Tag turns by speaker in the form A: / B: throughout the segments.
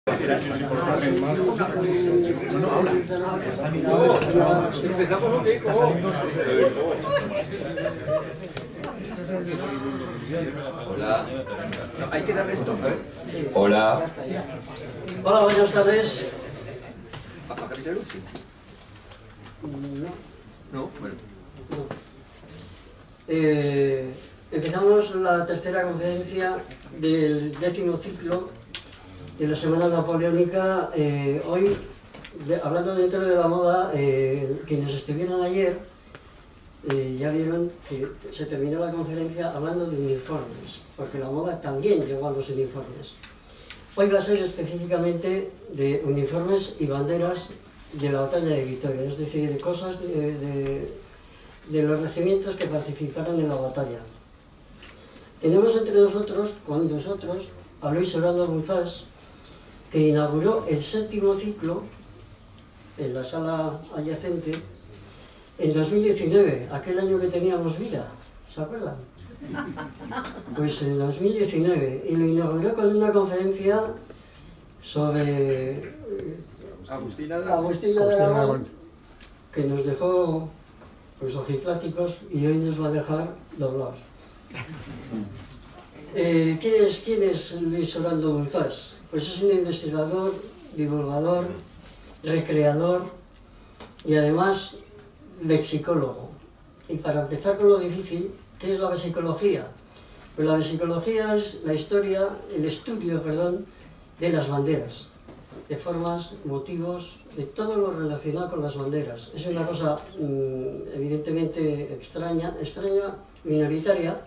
A: Hola. Hay que darle esto.
B: Sí.
A: Hola.
B: Hola, buenas tardes.
A: ¿Apagáis la luz? Sí. No, bueno.
B: Empezamos la tercera conferencia del 10º ciclo de la Semana Napoleónica. Hoy, hablando dentro de la moda, quienes estuvieron ayer ya vieron que se terminó la conferencia hablando de uniformes, porque la moda también llegó a los uniformes. Hoy va a ser específicamente de uniformes y banderas de la batalla de Vitoria, es decir, de cosas de los regimientos que participaron en la batalla. Tenemos entre nosotros, con nosotros, a Luis Orlando Buzás, que inauguró el 7º ciclo en la sala adyacente en 2019, aquel año que teníamos vida, ¿se acuerdan? Pues en 2019, y lo inauguró con una conferencia sobre Agustina de Aragón, que nos dejó pues ojipláticos y hoy nos va a dejar doblados. ¿Quién es Luis Orlando Buzás? Pues es un investigador, divulgador, recreador y además lexicólogo. Y para empezar con lo difícil, ¿qué es la vesicología? Pues la vesicología es la historia, el estudio, perdón, de las banderas, de formas, motivos, de todo lo relacionado con las banderas. Es una cosa evidentemente extraña, minoritaria,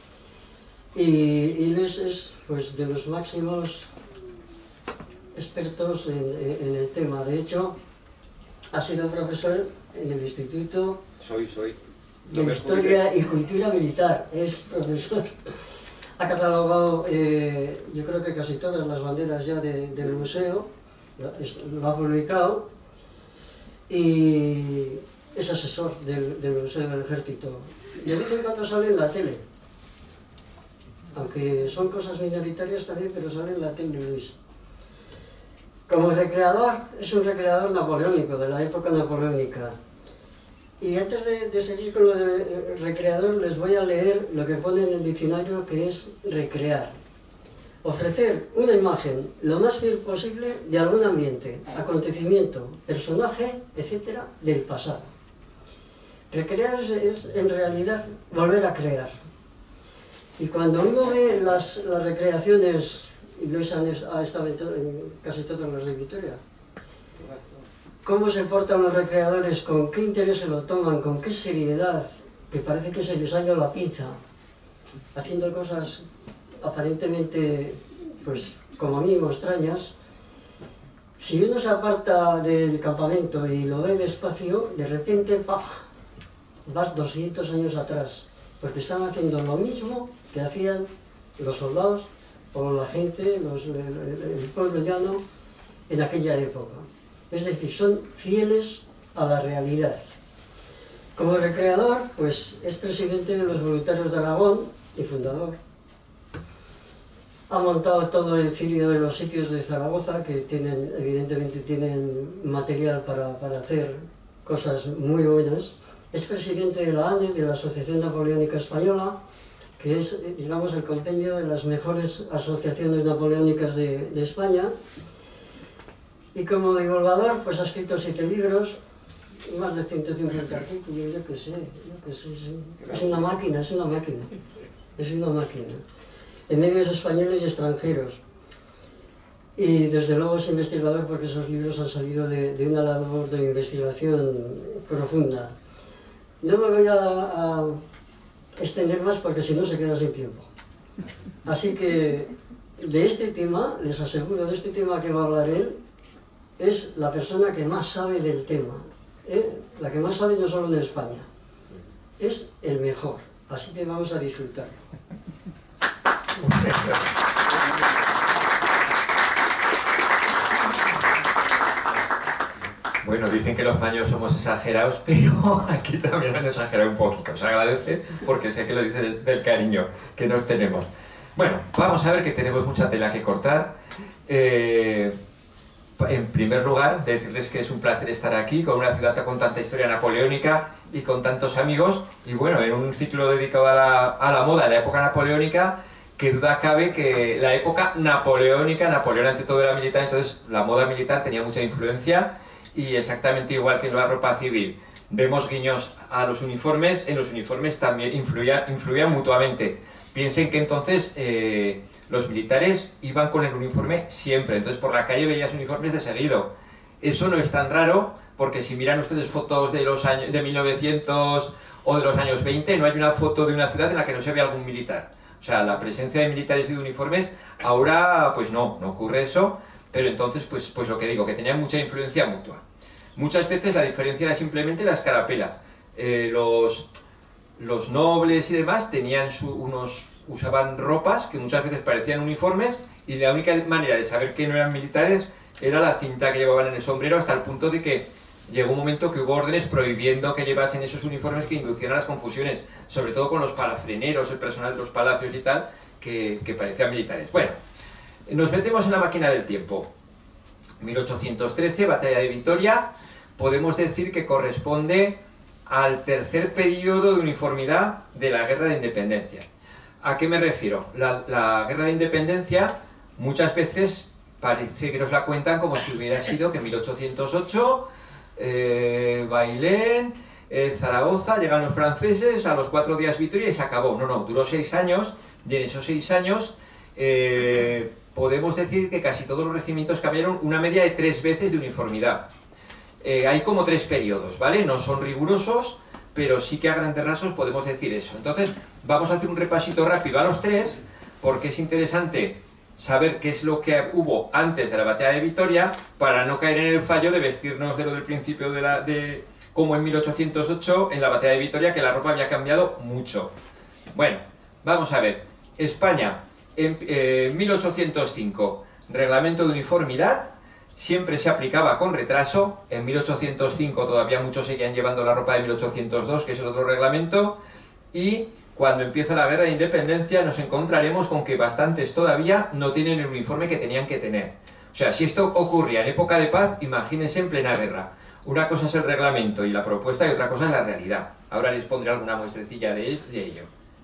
B: y Luis es pues, de los máximos expertos en el tema. De hecho, ha sido profesor en el Instituto de Historia y Cultura Militar. Es profesor. Ha catalogado, yo creo que casi todas las banderas ya del museo, lo ha publicado, y es asesor del Museo del Ejército. De vez en cuando sale en la tele, aunque son cosas minoritarias también, pero sale en la tele Luis. Como recreador, es un recreador napoleónico, de la época napoleónica. Y antes de seguir con lo de recreador, les voy a leer lo que pone en el diccionario, que es recrear. Ofrecer una imagen lo más fiel posible de algún ambiente, acontecimiento, personaje, etc., del pasado. Recrear es en realidad volver a crear. Y cuando uno ve las recreaciones, y Luis ha estado en casi todos los de Vitoria, cómo se portan los recreadores, con qué interés se lo toman, con qué seriedad, que parece que se les ha ido la pinza, haciendo cosas aparentemente, pues, como mínimo extrañas. Si uno se aparta del campamento y lo ve despacio, de repente, ¡paf!, vas 200 años atrás, porque están haciendo lo mismo que hacían los soldados o la gente, el pueblo llano, en aquella época. Es decir, son fieles a la realidad. Como recreador, pues es presidente de los Voluntarios de Aragón y fundador. Ha montado todo el cirio de los sitios de Zaragoza, que evidentemente tienen material para hacer cosas muy buenas. Es presidente de la ANE, de la Asociación Napoleónica Española, que es, digamos, el compendio de las mejores asociaciones napoleónicas de España. Y como divulgador, pues ha escrito 7 libros, más de 150 artículos, yo qué sé, es una máquina, en medios españoles y extranjeros. Y desde luego es investigador porque esos libros han salido de una labor de investigación profunda. No me voy a extender más porque si no se queda sin tiempo. Así que de este tema, les aseguro, de este tema que va a hablar él, es la persona que más sabe del tema, la que más sabe no solo en España, es el mejor, así que vamos a disfrutarlo.
A: Bueno, dicen que los maños somos exagerados, pero aquí también han exagerado un poquito. Os agradece porque sé que lo dice del cariño que nos tenemos. Bueno, vamos a ver que tenemos mucha tela que cortar. En primer lugar, decirles que es un placer estar aquí con una ciudad con tanta historia napoleónica y con tantos amigos, y bueno, en un ciclo dedicado a la moda, en la época napoleónica, que duda cabe que la época napoleónica, Napoleón ante todo era militar, entonces la moda militar tenía mucha influencia, y exactamente igual que en la ropa civil. Vemos guiños a los uniformes, en los uniformes también influían mutuamente. Piensen que entonces los militares iban con el uniforme siempre, entonces por la calle veías uniformes de seguido. Eso no es tan raro, porque si miran ustedes fotos de los años de 1900 o de los años 20, no hay una foto de una ciudad en la que no se ve algún militar. O sea, la presencia de militares y de uniformes, ahora pues no ocurre eso, pero entonces pues lo que digo, que tenía mucha influencia mutua. Muchas veces la diferencia era simplemente la escarapela. Los nobles y demás tenían usaban ropas que muchas veces parecían uniformes, y la única manera de saber que no eran militares era la cinta que llevaban en el sombrero, hasta el punto de que llegó un momento que hubo órdenes prohibiendo que llevasen esos uniformes que inducían a las confusiones, sobre todo con los palafreneros, el personal de los palacios y tal, que parecían militares. Bueno, nos metemos en la máquina del tiempo. 1813, Batalla de Vitoria, podemos decir que corresponde al tercer periodo de uniformidad de la Guerra de Independencia. ¿A qué me refiero? La Guerra de Independencia muchas veces parece que nos la cuentan como si hubiera sido que en 1808, Bailén, Zaragoza, llegan los franceses, a los 4 días Vitoria y se acabó. No, duró 6 años, y en esos 6 años podemos decir que casi todos los regimientos cambiaron una media de 3 veces de uniformidad. Hay como 3 periodos, ¿vale? No son rigurosos, pero sí que a grandes rasgos podemos decir eso. Entonces, vamos a hacer un repasito rápido a los 3, porque es interesante saber qué es lo que hubo antes de la Batalla de Vitoria, para no caer en el fallo de vestirnos de lo del principio como en 1808, en la Batalla de Vitoria, que la ropa había cambiado mucho. Bueno, vamos a ver. España, en 1805, reglamento de uniformidad. Siempre se aplicaba con retraso. En 1805 todavía muchos seguían llevando la ropa de 1802, que es el otro reglamento, y cuando empieza la Guerra de Independencia nos encontraremos con que bastantes todavía no tienen el uniforme que tenían que tener. O sea, si esto ocurría en época de paz, imagínense en plena guerra. Una cosa es el reglamento y la propuesta, y otra cosa es la realidad. Ahora les pondré alguna muestrecilla de ello.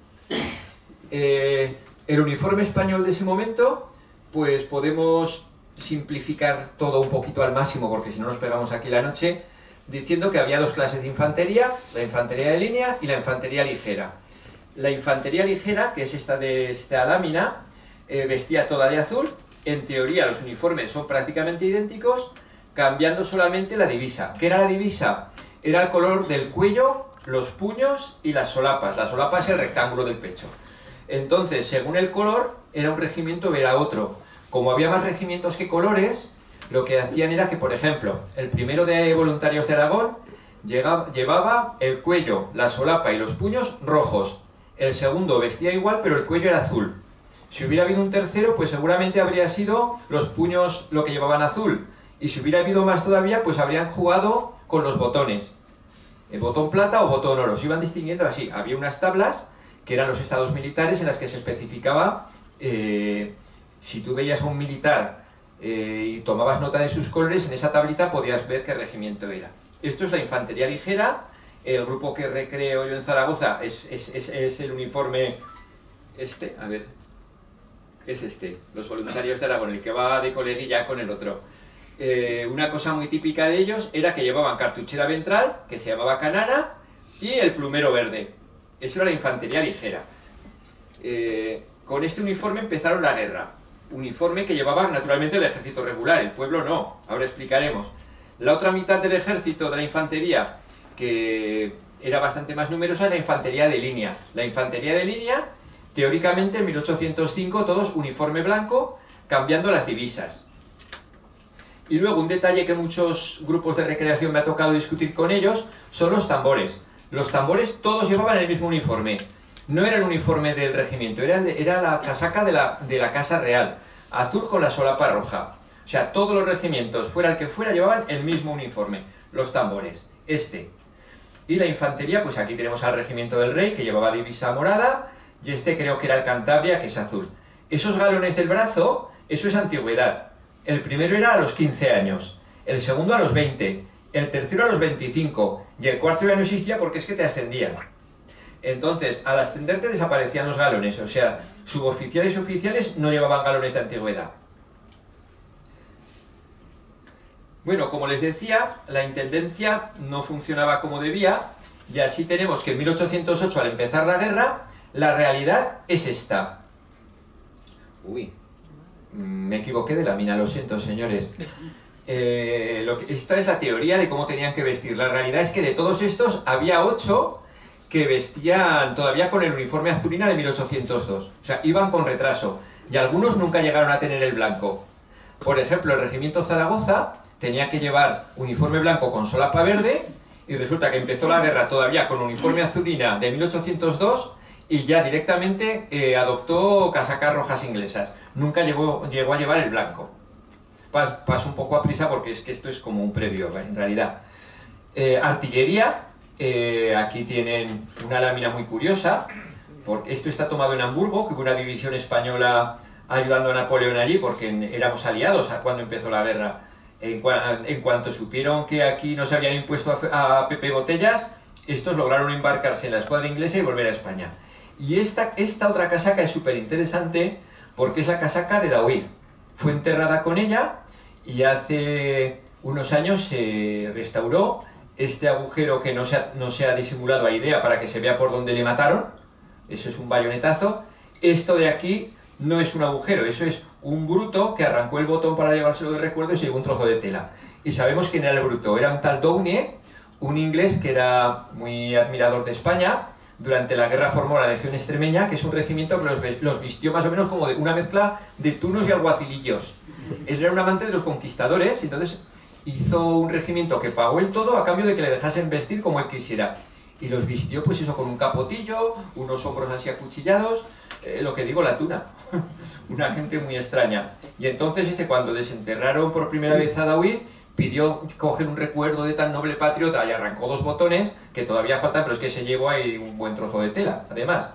A: El uniforme español de ese momento, pues podemos simplificar todo un poquito al máximo, porque si no nos pegamos aquí la noche, diciendo que había 2 clases de infantería: la infantería de línea y la infantería ligera. La infantería ligera, que es esta de esta lámina, vestía toda de azul. En teoría los uniformes son prácticamente idénticos, cambiando solamente la divisa. ¿Qué era la divisa? Era el color del cuello, los puños y las solapas. La solapa es el rectángulo del pecho. Entonces, según el color, era un regimiento o era otro. Como había más regimientos que colores, lo que hacían era que, por ejemplo, el primero de voluntarios de Aragón llevaba el cuello, la solapa y los puños rojos. El segundo vestía igual, pero el cuello era azul. Si hubiera habido un tercero, pues seguramente habría sido los puños lo que llevaban azul. Y si hubiera habido más todavía, pues habrían jugado con los botones. El botón plata o botón oro. Se iban distinguiendo así. Había unas tablas, que eran los estados militares, en las que se especificaba... si tú veías a un militar y tomabas nota de sus colores, en esa tablita podías ver qué regimiento era. Esto es la infantería ligera. El grupo que recreo yo en Zaragoza es el uniforme este, a ver, es este, los voluntarios de Aragón, el que va de coleguilla con el otro. Una cosa muy típica de ellos era que llevaban cartuchera ventral, que se llamaba canana, y el plumero verde. Eso era la infantería ligera. Con este uniforme empezaron la guerra. Uniforme que llevaba naturalmente el ejército regular, el pueblo no, ahora explicaremos. La otra mitad del ejército de la infantería, que era bastante más numerosa, es la infantería de línea. La infantería de línea, teóricamente en 1805, todos uniforme blanco, cambiando las divisas. Y luego un detalle que muchos grupos de recreación me ha tocado discutir con ellos, son los tambores. Los tambores todos llevaban el mismo uniforme. No era el uniforme del regimiento, era la casaca de la Casa Real, azul con la solapa roja. O sea, todos los regimientos, fuera el que fuera, llevaban el mismo uniforme. Los tambores, este. Y la infantería, pues aquí tenemos al regimiento del Rey, que llevaba divisa morada, y este creo que era el Cantabria, que es azul. Esos galones del brazo, eso es antigüedad. El primero era a los 15 años, el segundo a los 20, el tercero a los 25 y el cuarto ya no existía porque es que te ascendían. Entonces, al ascenderte desaparecían los galones, o sea, suboficiales y oficiales no llevaban galones de antigüedad. Bueno, como les decía, la intendencia no funcionaba como debía y así tenemos que en 1808, al empezar la guerra, la realidad es esta. Uy, me equivoqué de lámina, lo siento, señores. Esta es la teoría de cómo tenían que vestir. La realidad es que de todos estos había 8 que vestían todavía con el uniforme azulina de 1802. O sea, iban con retraso. Y algunos nunca llegaron a tener el blanco. Por ejemplo, el regimiento Zaragoza tenía que llevar uniforme blanco con solapa verde y resulta que empezó la guerra todavía con uniforme azulina de 1802 y ya directamente adoptó casacas rojas inglesas. Nunca llegó a llevar el blanco. Paso un poco a prisa porque es que esto es como un previo, en realidad. Artillería, aquí tienen una lámina muy curiosa, porque esto está tomado en Hamburgo, que hubo una división española ayudando a Napoleón allí, porque éramos aliados cuando empezó la guerra. En cuanto supieron que aquí no se habían impuesto a Pepe Botellas, estos lograron embarcarse en la escuadra inglesa y volver a España. Y esta otra casaca es súper interesante porque es la casaca de Daoiz. Fue enterrada con ella y hace unos años se restauró este agujero que no se ha disimulado a idea para que se vea por dónde le mataron. Eso es un bayonetazo. Esto de aquí no es un agujero, eso es un bruto que arrancó el botón para llevárselo de recuerdo y se llevó un trozo de tela. Y sabemos quién era el bruto, era un tal Downey, un inglés que era muy admirador de España. Durante la guerra formó la Legión Extremeña, que es un regimiento que los vistió más o menos como de una mezcla de tunos y alguacilillos. Él era un amante de los conquistadores, entonces hizo un regimiento que pagó él todo a cambio de que le dejasen vestir como él quisiera. Y los vistió pues eso, con un capotillo, unos hombros así acuchillados, lo que digo, la tuna. Una gente muy extraña. Y entonces cuando desenterraron por primera vez a Daoiz, pidió coger un recuerdo de tan noble patriota y arrancó 2 botones, que todavía faltan, pero es que se llevó ahí un buen trozo de tela, además.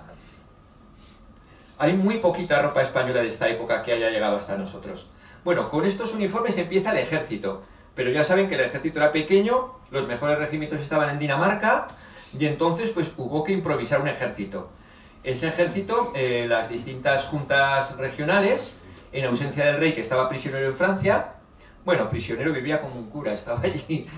A: Hay muy poquita ropa española de esta época que haya llegado hasta nosotros. Bueno, con estos uniformes empieza el ejército, pero ya saben que el ejército era pequeño, los mejores regimientos estaban en Dinamarca, y entonces pues hubo que improvisar un ejército. Ese ejército, las distintas juntas regionales, en ausencia del rey que estaba prisionero en Francia, bueno, prisionero, vivía como un cura, estaba allí.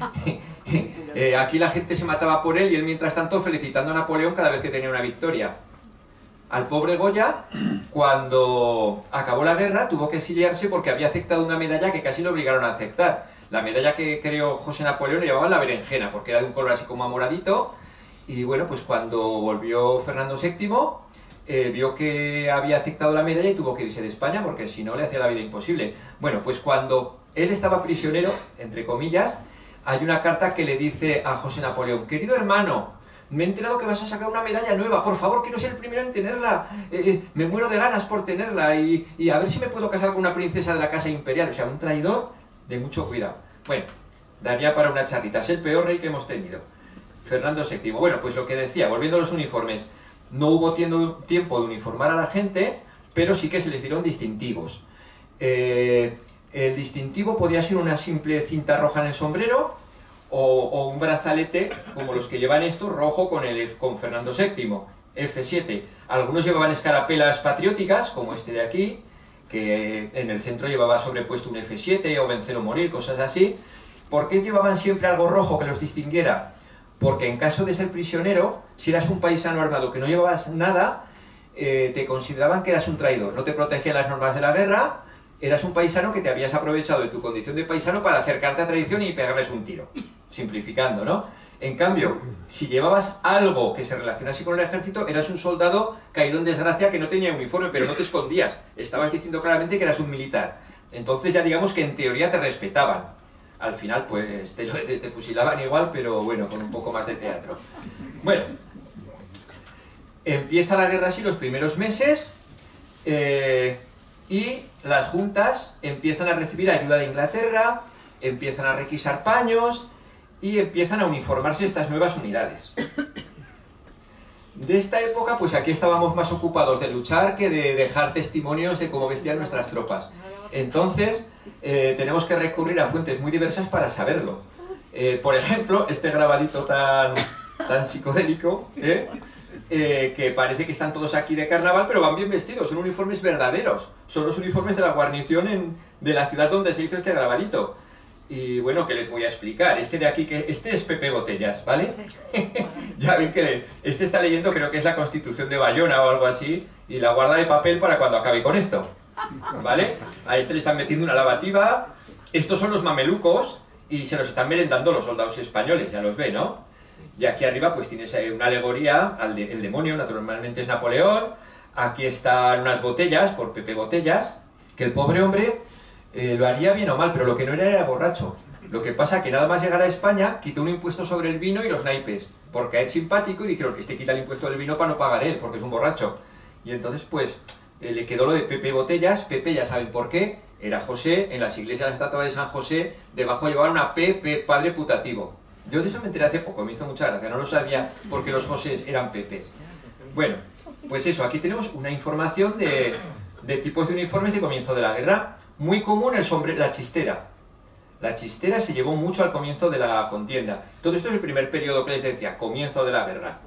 A: Aquí la gente se mataba por él y él mientras tanto felicitando a Napoleón cada vez que tenía una victoria. Al pobre Goya, cuando acabó la guerra, tuvo que exiliarse porque había aceptado una medalla que casi lo obligaron a aceptar. La medalla que creó José Napoleón le llamaban la berenjena, porque era de un color así como amoradito. Y bueno, pues cuando volvió Fernando VII, vio que había aceptado la medalla y tuvo que irse de España, porque si no le hacía la vida imposible. Bueno, pues cuando él estaba prisionero, entre comillas, hay una carta que le dice a José Napoleón: querido hermano, me he enterado que vas a sacar una medalla nueva, por favor, quiero ser el primero en tenerla, me muero de ganas por tenerla y a ver si me puedo casar con una princesa de la casa imperial. O sea, un traidor de mucho cuidado. Bueno, daría para una charrita, es el peor rey que hemos tenido, Fernando VII. Bueno, pues lo que decía, volviendo a los uniformes, no hubo tiempo de uniformar a la gente, pero sí que se les dieron distintivos. El distintivo podía ser una simple cinta roja en el sombrero o un brazalete, como los que llevan esto, rojo con Fernando VII, F7. Algunos llevaban escarapelas patrióticas, como este de aquí, que en el centro llevaba sobrepuesto un F7 o vencer o morir, cosas así. ¿Por qué llevaban siempre algo rojo que los distinguiera? Porque en caso de ser prisionero, si eras un paisano armado que no llevabas nada, te consideraban que eras un traidor, no te protegían las normas de la guerra, eras un paisano que te habías aprovechado de tu condición de paisano para acercarte a traición y pegarles un tiro, simplificando, ¿no? En cambio, si llevabas algo que se relacionase con el ejército, eras un soldado caído en desgracia que no tenía uniforme, pero no te escondías, estabas diciendo claramente que eras un militar. Entonces ya digamos que en teoría te respetaban. Al final pues te fusilaban igual, pero bueno, con un poco más de teatro. Bueno, empieza la guerra así los primeros meses y las juntas empiezan a recibir ayuda de Inglaterra, empiezan a requisar paños y empiezan a uniformarse estas nuevas unidades. De esta época, pues aquí estábamos más ocupados de luchar que de dejar testimonios de cómo vestían nuestras tropas. Entonces, tenemos que recurrir a fuentes muy diversas para saberlo. Por ejemplo, este grabadito tan psicodélico, que parece que están todos aquí de carnaval, pero van bien vestidos, son uniformes verdaderos, son los uniformes de la guarnición de la ciudad donde se hizo este grabadito. Y bueno, ¿qué les voy a explicar? Este de aquí, este es Pepe Botellas, ¿vale? Ya ven que este está leyendo, creo que es la Constitución de Bayona o algo así, y la guarda de papel para cuando acabe con esto, ¿vale? A este le están metiendo una lavativa. Estos son los mamelucos y se los están merendando los soldados españoles, ya los ve, ¿no? Y aquí arriba pues tienes una alegoría el demonio, naturalmente es Napoleón. Aquí están unas botellas, por Pepe Botellas, que el pobre hombre lo haría bien o mal, pero lo que no era borracho. Lo que pasa que nada más llegar a España, quitó un impuesto sobre el vino y los naipes, porque es simpático y dijeron que este quita el impuesto del vino para no pagar él, porque es un borracho. Y entonces pues le quedó lo de Pepe Botellas. Pepe ya saben por qué, era José, en las iglesias de la estatua de San José, debajo llevaban una P, padre putativo. Yo de eso me enteré hace poco, me hizo mucha gracia, no lo sabía porque los Josés eran Pepes. Bueno, pues eso, aquí tenemos una información de tipos de uniformes de comienzo de la guerra. Muy común la chistera. La chistera se llevó mucho al comienzo de la contienda. Todo esto es el primer periodo que les decía, comienzo de la guerra.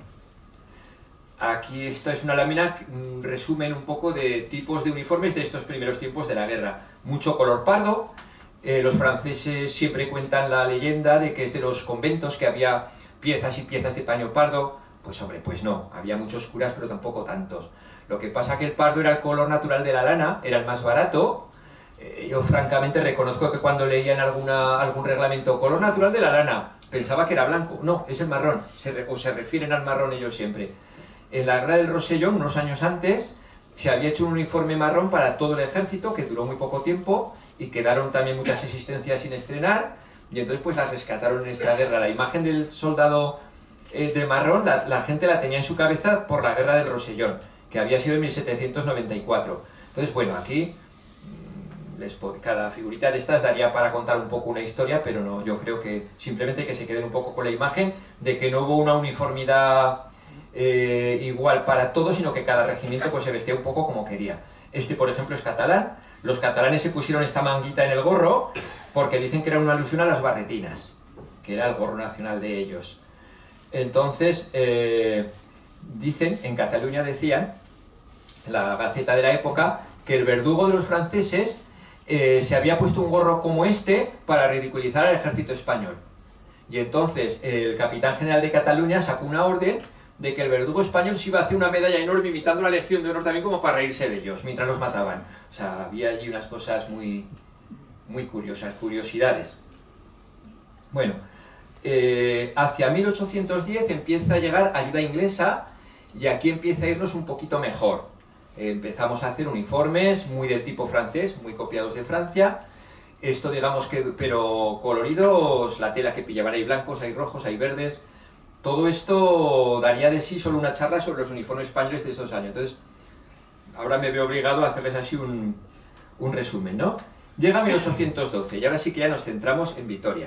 A: Aquí esta es una lámina, resumen un poco de tipos de uniformes de estos primeros tiempos de la guerra. Mucho color pardo. Los franceses siempre cuentan la leyenda de que es de los conventos que había piezas y piezas de paño pardo. Pues hombre, pues no, había muchos curas pero tampoco tantos. Lo que pasa que el pardo era el color natural de la lana, era el más barato. Yo francamente reconozco que cuando leía en algún reglamento color natural de la lana, pensaba que era blanco. No, es el marrón, o se refieren al marrón ellos siempre. En la guerra del Rosellón, unos años antes, se había hecho un uniforme marrón para todo el ejército, que duró muy poco tiempo, y quedaron también muchas existencias sin estrenar, y entonces pues las rescataron en esta guerra. La imagen del soldado de marrón, la gente la tenía en su cabeza por la guerra del Rosellón, que había sido en 1794. Entonces, bueno, aquí cada figurita de estas daría para contar un poco una historia, pero no, yo creo que simplemente que se queden un poco con la imagen de que no hubo una uniformidad igual para todos, sino que cada regimiento pues se vestía un poco como quería. Este, por ejemplo, es catalán. Los catalanes se pusieron esta manguita en el gorro porque dicen que era una alusión a las barretinas, que era el gorro nacional de ellos. Entonces, dicen, en Cataluña decían, la Gaceta de la época, que el verdugo de los franceses se había puesto un gorro como este para ridiculizar al ejército español. Y entonces el capitán general de Cataluña sacó una orden de que el verdugo español se iba a hacer una medalla enorme imitando a la Legión de Honor también, como para reírse de ellos mientras los mataban. O sea, había allí unas cosas muy curiosas, curiosidades. Bueno, hacia 1810 empieza a llegar ayuda inglesa y aquí empieza a irnos un poquito mejor. Empezamos a hacer uniformes muy del tipo francés, muy copiados de Francia. Esto digamos que, pero coloridos, la tela que pillaban, hay blancos, hay rojos, hay verdes. Todo esto daría de sí solo una charla sobre los uniformes españoles de estos años. Entonces, ahora me veo obligado a hacerles así un resumen, ¿no? Llega 1812 y ahora sí que ya nos centramos en Vitoria.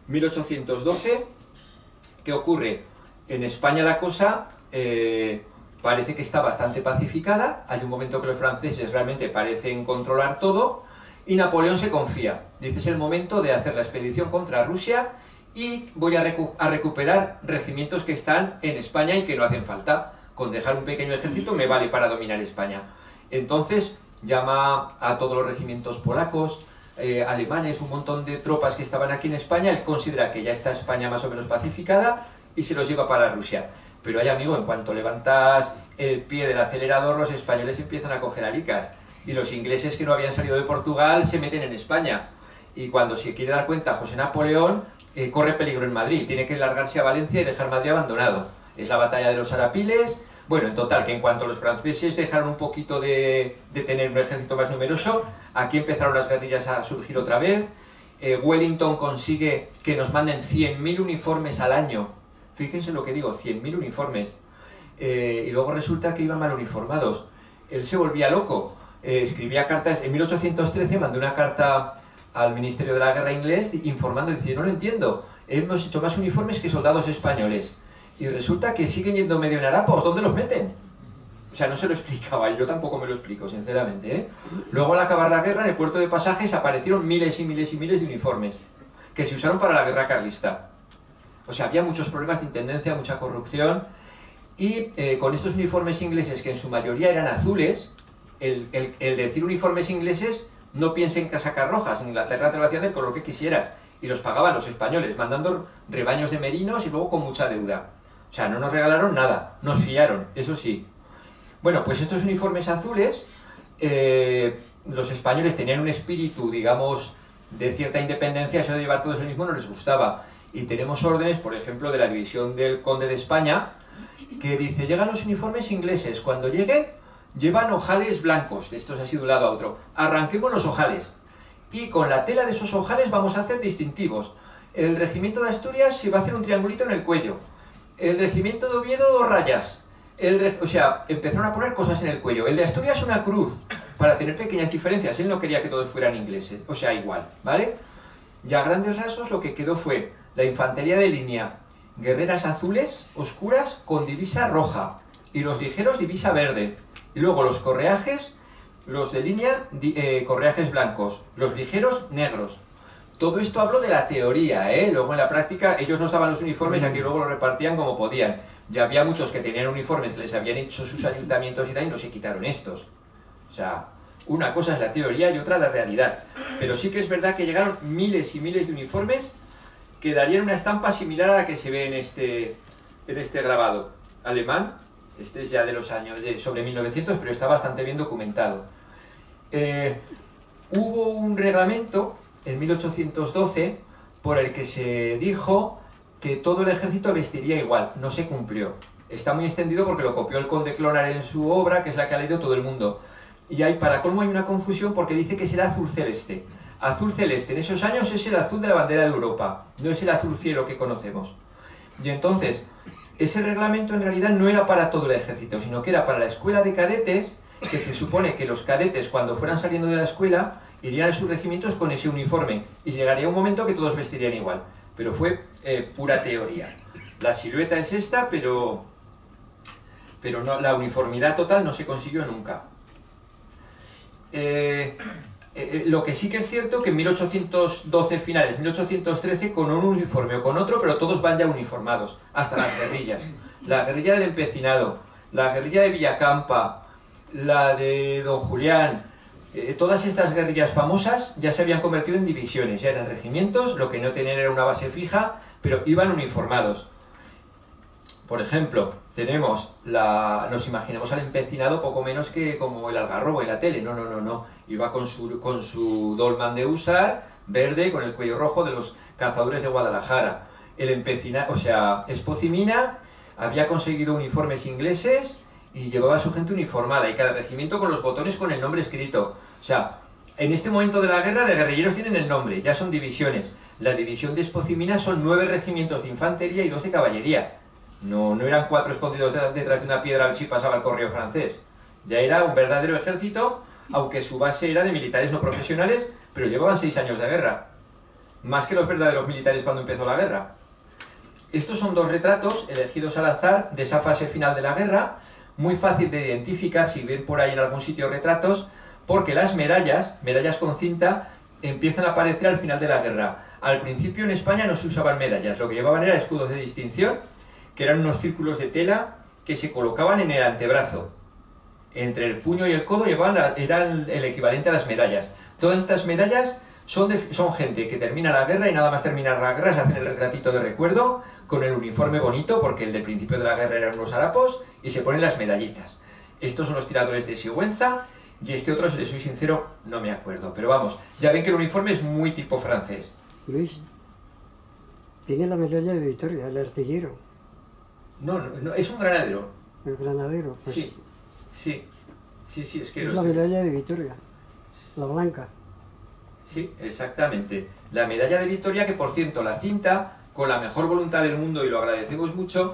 A: 1812, ¿qué ocurre? En España la cosa parece que está bastante pacificada. Hay un momento que los franceses realmente parecen controlar todo y Napoleón se confía. Dice, es el momento de hacer la expedición contra Rusia y voy a recuperar regimientos que están en España y que no hacen falta. Con dejar un pequeño ejército me vale para dominar España. Entonces llama a todos los regimientos polacos, alemanes, un montón de tropas que estaban aquí en España. Él considera que ya está España más o menos pacificada y se los lleva para Rusia. Pero hay, amigo, en cuanto levantas el pie del acelerador, los españoles empiezan a coger alicas. Y los ingleses que no habían salido de Portugal se meten en España. Y cuando se quiere dar cuenta José Napoleón, corre peligro en Madrid. Tiene que largarse a Valencia y dejar Madrid abandonado. Es la batalla de los Arapiles. Bueno, en total, que en cuanto los franceses dejaron un poquito de tener un ejército más numeroso, aquí empezaron las guerrillas a surgir otra vez. Wellington consigue que nos manden 100.000 uniformes al año. Fíjense lo que digo, 100.000 uniformes. Y luego resulta que iban mal uniformados. Él se volvía loco. Escribía cartas. En 1813 mandó una carta al Ministerio de la Guerra inglés informando, dice, no lo entiendo, hemos hecho más uniformes que soldados españoles. Y resulta que siguen yendo medio en harapos. ¿Dónde los meten? O sea, no se lo explicaba, y yo tampoco me lo explico, sinceramente, ¿eh? Luego, al acabar la guerra, en el puerto de Pasajes aparecieron miles y miles y miles de uniformes que se usaron para la guerra carlista. O sea, había muchos problemas de intendencia, mucha corrupción, y con estos uniformes ingleses, que en su mayoría eran azules, el decir uniformes ingleses, no piensen en casacas rojas, en Inglaterra te lo hacían del color que quisieras, y los pagaban los españoles, mandando rebaños de merinos y luego con mucha deuda. O sea, no nos regalaron nada, nos fiaron, eso sí. Bueno, pues estos uniformes azules, los españoles tenían un espíritu, digamos, de cierta independencia, eso de llevar todos el mismo no les gustaba. Y tenemos órdenes, por ejemplo, de la división del Conde de España, que dice, llegan los uniformes ingleses, cuando lleguen, llevan ojales blancos, de estos así de un lado a otro. Arranquemos los ojales, y con la tela de esos ojales vamos a hacer distintivos. El regimiento de Asturias se va a hacer un triangulito en el cuello. El regimiento de Oviedo, 2 rayas. O sea, empezaron a poner cosas en el cuello. El de Asturias, una cruz, para tener pequeñas diferencias. Él no quería que todos fueran ingleses, o sea, igual, ¿vale? Y a grandes rasgos lo que quedó fue la infantería de línea, guerreras azules, oscuras, con divisa roja, y los ligeros divisa verde. Y luego los correajes, los de línea, correajes blancos, los ligeros, negros. Todo esto hablo de la teoría, ¿eh? Luego en la práctica ellos nos daban los uniformes y aquí luego los repartían como podían. Ya había muchos que tenían uniformes, les habían hecho sus ayuntamientos y tal, y no se quitaron estos. O sea, una cosa es la teoría y otra la realidad. Pero sí que es verdad que llegaron miles y miles de uniformes que darían una estampa similar a la que se ve en este grabado alemán. Este es ya de los años sobre 1900, pero está bastante bien documentado. Hubo un reglamento en 1812 por el que se dijo que todo el ejército vestiría igual. No se cumplió. Está muy extendido porque lo copió el conde Clonar en su obra, que es la que ha leído todo el mundo. Y para colmo hay una confusión porque dice que será azul celeste. Azul celeste en esos años es el azul de la bandera de Europa, no es el azul cielo que conocemos. Y entonces, ese reglamento en realidad no era para todo el ejército, sino que era para la escuela de cadetes, que se supone que los cadetes cuando fueran saliendo de la escuela irían a sus regimientos con ese uniforme y llegaría un momento que todos vestirían igual. Pero fue pura teoría. La silueta es esta, pero no, la uniformidad total no se consiguió nunca. Lo que sí que es cierto que en 1812 finales, 1813 con un uniforme o con otro, pero todos van ya uniformados, hasta las guerrillas. La guerrilla del Empecinado, la guerrilla de Villacampa, la de Don Julián, todas estas guerrillas famosas ya se habían convertido en divisiones, ya eran regimientos, lo que no tenían era una base fija, pero iban uniformados. Por ejemplo, nos imaginamos al Empecinado poco menos que como el Algarrobo en la tele. No. Iba con su dolman de húsar, verde, con el cuello rojo de los cazadores de Guadalajara. El Empecinado, o sea, Espocimina había conseguido uniformes ingleses y llevaba a su gente uniformada, y cada regimiento con los botones con el nombre escrito. O sea, en este momento de la guerra, de guerrilleros tienen el nombre, ya son divisiones. La división de Espocimina son 9 regimientos de infantería y 2 de caballería. No eran 4 escondidos detrás de una piedra a ver si pasaba el correo francés. Ya era un verdadero ejército, aunque su base era de militares no profesionales, pero llevaban 6 años de guerra. Más que los verdaderos militares cuando empezó la guerra. Estos son 2 retratos elegidos al azar de esa fase final de la guerra, muy fácil de identificar si ven por ahí en algún sitio retratos, porque las medallas con cinta, empiezan a aparecer al final de la guerra. Al principio en España no se usaban medallas, lo que llevaban eran escudos de distinción, que eran unos círculos de tela que se colocaban en el antebrazo. Entre el puño y el codo eran el equivalente a las medallas. Todas estas medallas son gente que termina la guerra y nada más terminar la guerra se hacen el retratito de recuerdo con el uniforme bonito, porque el del principio de la guerra eran unos harapos, y se ponen las medallitas. Estos son los tiradores de Sigüenza, y este otro, si les soy sincero, no me acuerdo. Pero vamos, ya ven que el uniforme es muy tipo francés.
B: Luis, tiene la medalla de Victoria, el artillero.
A: No, es un granadero.
B: El granadero, pues.
A: Sí, es que...
B: Es la medalla de Victoria, la blanca.
A: Sí, exactamente. La medalla de Victoria, que por cierto, la cinta, con la mejor voluntad del mundo, y lo agradecemos mucho,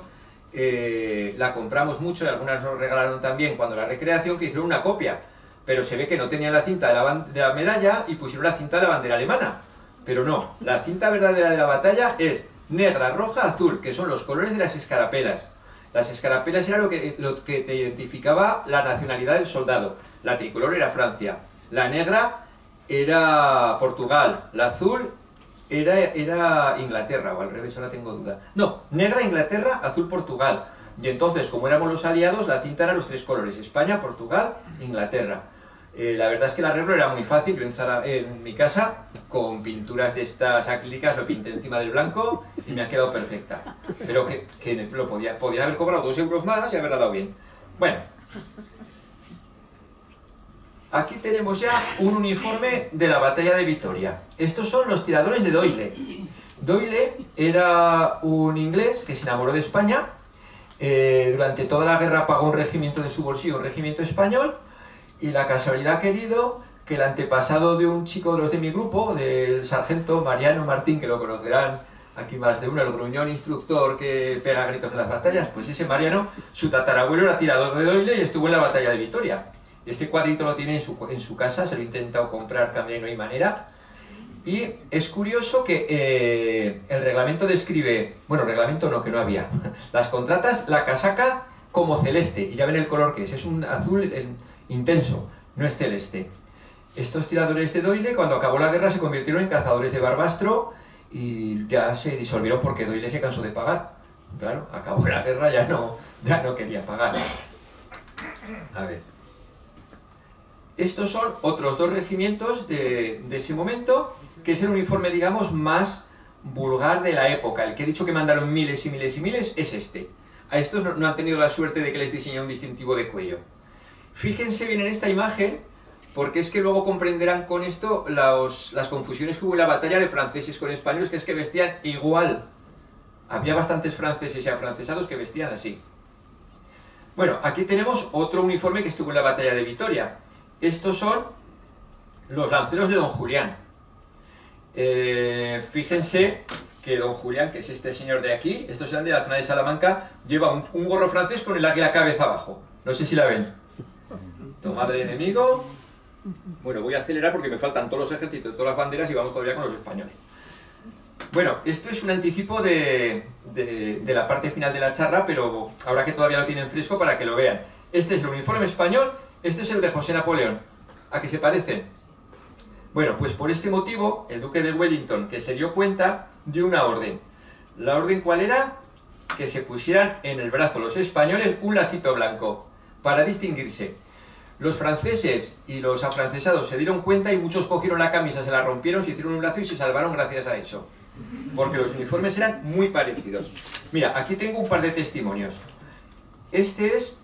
A: la compramos mucho, y algunas nos regalaron también cuando la recreación, que hicieron una copia. Pero se ve que no tenían la cinta de la medalla y pusieron la cinta de la bandera alemana. Pero no, la cinta verdadera de la batalla es negra, roja, azul, que son los colores de las escarapelas. Las escarapelas era lo que te identificaba la nacionalidad del soldado. La tricolor era Francia, la negra era Portugal, la azul era Inglaterra, o al revés, ahora tengo duda. No, negra Inglaterra, azul Portugal. Y entonces, como éramos los aliados, la cinta era los 3 colores: España, Portugal, Inglaterra. La verdad es que el arreglo era muy fácil. Yo en mi casa, con pinturas de estas acrílicas, lo pinté encima del blanco y me ha quedado perfecta. Pero que lo podían haber cobrado 2 euros más y haberla dado bien. Bueno, aquí tenemos ya un uniforme de la batalla de Vitoria. Estos son los tiradores de Doyle. Doyle era un inglés que se enamoró de España. Durante toda la guerra pagó un regimiento de su bolsillo, un regimiento español. Y la casualidad ha querido que el antepasado de un chico de los de mi grupo, del sargento Mariano Martín, que lo conocerán aquí más de uno, el gruñón instructor que pega gritos en las batallas, pues ese Mariano, su tatarabuelo era tirador de Doyle y estuvo en la batalla de Vitoria. Este cuadrito lo tiene en su casa, se lo he intentado comprar también, no hay manera. Y es curioso que el reglamento describe, bueno, reglamento no, que no había, las contratas, la casaca como celeste, y ya ven el color que es un azul intenso, no es celeste. Estos tiradores de Doyle, cuando acabó la guerra, se convirtieron en cazadores de Barbastro y ya se disolvieron porque Doyle se cansó de pagar. Claro, acabó la guerra, ya no quería pagar. A ver. Estos son otros 2 regimientos de ese momento, que es el uniforme, digamos, más vulgar de la época. El que he dicho que mandaron miles y miles y miles es este. A estos no han tenido la suerte de que les diseñe un distintivo de cuello. Fíjense bien en esta imagen, porque es que luego comprenderán con esto las confusiones que hubo en la batalla de franceses con españoles, que es que vestían igual. Había bastantes franceses y afrancesados que vestían así. Bueno, aquí tenemos otro uniforme que estuvo en la batalla de Vitoria. Estos son los lanceros de Don Julián. Fíjense que Don Julián, que es este señor de aquí, estos eran de la zona de Salamanca, lleva un gorro francés con el águila cabeza abajo. No sé si la ven. Tomad el enemigo. Bueno, voy a acelerar porque me faltan todos los ejércitos, todas las banderas y vamos todavía con los españoles. Bueno, esto es un anticipo de la parte final de la charla, pero ahora que todavía lo tienen fresco para que lo vean. Este es el uniforme español, este es el de José Napoleón. ¿A qué se parecen? Bueno, pues por este motivo, el duque de Wellington, que se dio cuenta, dio una orden. ¿La orden cuál era? Que se pusieran en el brazo los españoles un lacito blanco, para distinguirse. Los franceses y los afrancesados se dieron cuenta y muchos cogieron la camisa, se la rompieron, se hicieron un lazo y se salvaron gracias a eso. Porque los uniformes eran muy parecidos. Mira, aquí tengo un par de testimonios. Este es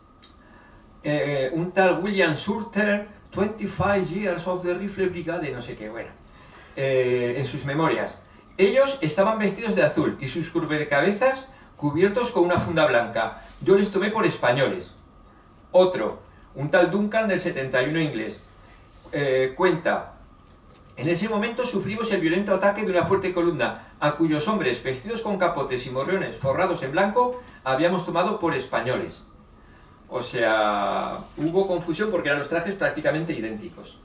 A: un tal William Surter, 25 years of the Rifle Brigade, no sé qué, bueno, en sus memorias. Ellos estaban vestidos de azul y sus cubrecabezas cubiertos con una funda blanca. Yo les tomé por españoles. Otro, un tal Duncan del 71 inglés, cuenta: en ese momento sufrimos el violento ataque de una fuerte columna, a cuyos hombres, vestidos con capotes y morriones forrados en blanco, habíamos tomado por españoles. O sea, hubo confusión porque eran los trajes prácticamente idénticos.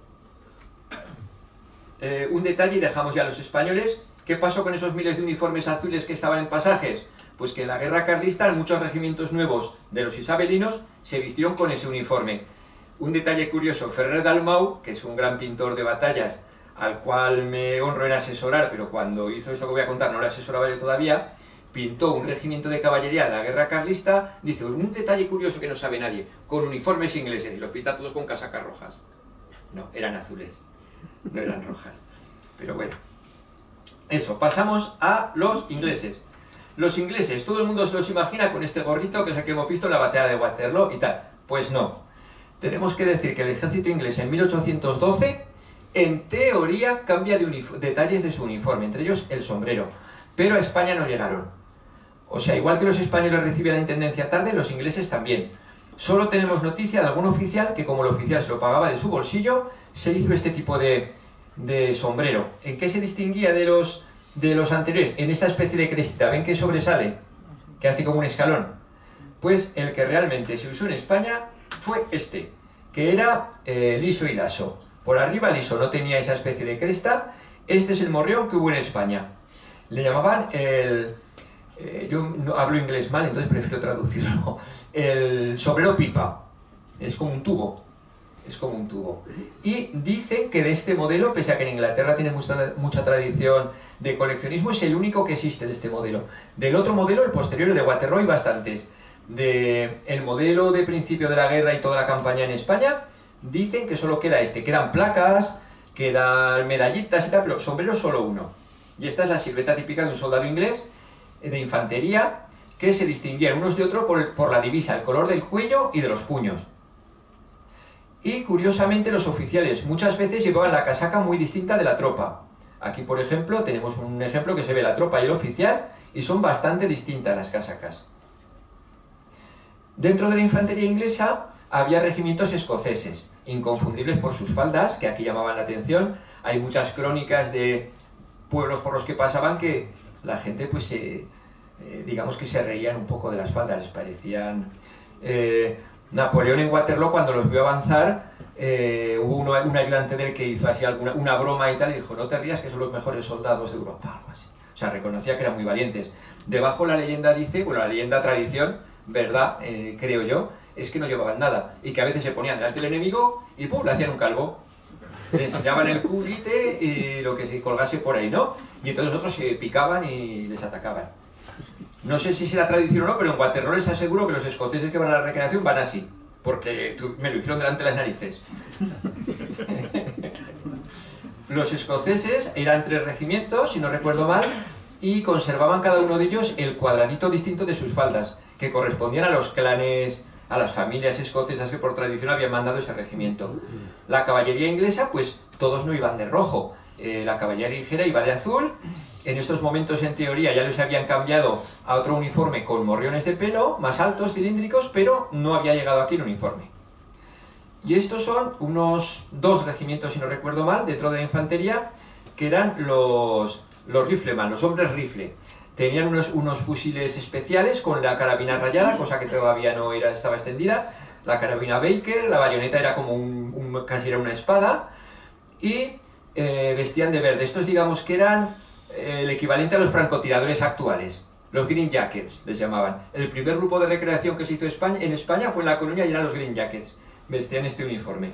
A: Un detalle y dejamos ya a los españoles. ¿Qué pasó con esos miles de uniformes azules que estaban en pasajes? Pues que en la guerra carlista, en muchos regimientos nuevos de los isabelinos, se vistieron con ese uniforme. Un detalle curioso, Ferrer Dalmau, que es un gran pintor de batallas, al cual me honro en asesorar, pero cuando hizo esto que voy a contar no lo asesoraba yo todavía, pintó un regimiento de caballería en la guerra carlista, dice, un detalle curioso que no sabe nadie, con uniformes ingleses, y los pinta todos con casacas rojas. No, eran azules, no eran rojas. Pero bueno, eso, pasamos a los ingleses. Los ingleses, todo el mundo se los imagina con este gorrito que es el que hemos visto en la batalla de Waterloo y tal. Pues no. Tenemos que decir que el ejército inglés en 1812, en teoría, cambia de detalles de su uniforme, entre ellos el sombrero. Pero a España no llegaron. O sea, igual que los españoles reciben la intendencia tarde, los ingleses también. Solo tenemos noticia de algún oficial que, como el oficial se lo pagaba de su bolsillo, se hizo este tipo de sombrero. ¿En qué se distinguía de los anteriores? En esta especie de crestita. ¿Ven que sobresale? Que hace como un escalón. Pues el que realmente se usó en España fue este, que era liso y laso. Por arriba liso, no tenía esa especie de cresta. Este es el morrión que hubo en España. Le llamaban yo no hablo inglés mal, entonces prefiero traducirlo. El sombrero pipa, es como un tubo. Es como un tubo. Y dicen que de este modelo, pese a que en Inglaterra tiene mucha tradición de coleccionismo, es el único que existe de este modelo. Del otro modelo, el posterior, el de Waterloo, hay bastantes. El modelo de principio de la guerra y toda la campaña en España, dicen que solo queda este. Quedan placas, quedan medallitas y tal, pero sombrero solo uno. Y esta es la silueta típica de un soldado inglés de infantería que se distinguían unos de otros por la divisa, el color del cuello y de los puños. Y curiosamente los oficiales muchas veces llevaban la casaca muy distinta de la tropa. Aquí, por ejemplo, tenemos un ejemplo que se ve la tropa y el oficial y son bastante distintas las casacas. Dentro de la infantería inglesa había regimientos escoceses, inconfundibles por sus faldas, que aquí llamaban la atención. Hay muchas crónicas de pueblos por los que pasaban que la gente, pues, digamos que se reían un poco de las faldas, les parecían... Napoleón en Waterloo, cuando los vio avanzar, hubo un ayudante del que hizo así una broma y tal, y dijo: no te rías, que son los mejores soldados de Europa, algo así. O sea, reconocía que eran muy valientes. Debajo la leyenda dice, bueno, la leyenda tradición, verdad, creo yo, es que no llevaban nada, y que a veces se ponían delante del enemigo y ¡pum!, le hacían un calvo. Le enseñaban el culite y lo que se colgase por ahí, ¿no? Y entonces otros se picaban y les atacaban. No sé si será tradición o no, pero en Waterloo les aseguro que los escoceses que van a la recreación van así, porque me lo hicieron delante de las narices. Los escoceses eran 3 regimientos, si no recuerdo mal, y conservaban cada uno de ellos el cuadradito distinto de sus faldas, que correspondían a los clanes, a las familias escocesas que por tradición habían mandado ese regimiento. La caballería inglesa, pues todos no iban de rojo, la caballería ligera iba de azul. En estos momentos, en teoría, ya les habían cambiado a otro uniforme con morriones de pelo, más altos, cilíndricos, pero no había llegado aquí el uniforme. Y estos son unos 2 regimientos, si no recuerdo mal, dentro de la infantería, que eran los rifleman, los hombres rifle. Tenían unos fusiles especiales con la carabina rayada, cosa que todavía no estaba extendida, la carabina Baker, la bayoneta era como casi era una espada, y vestían de verde. Estos, digamos que eran el equivalente a los francotiradores actuales, los Green Jackets les llamaban. El primer grupo de recreación que se hizo en España fue en La Coruña y eran los Green Jackets, vestían este uniforme.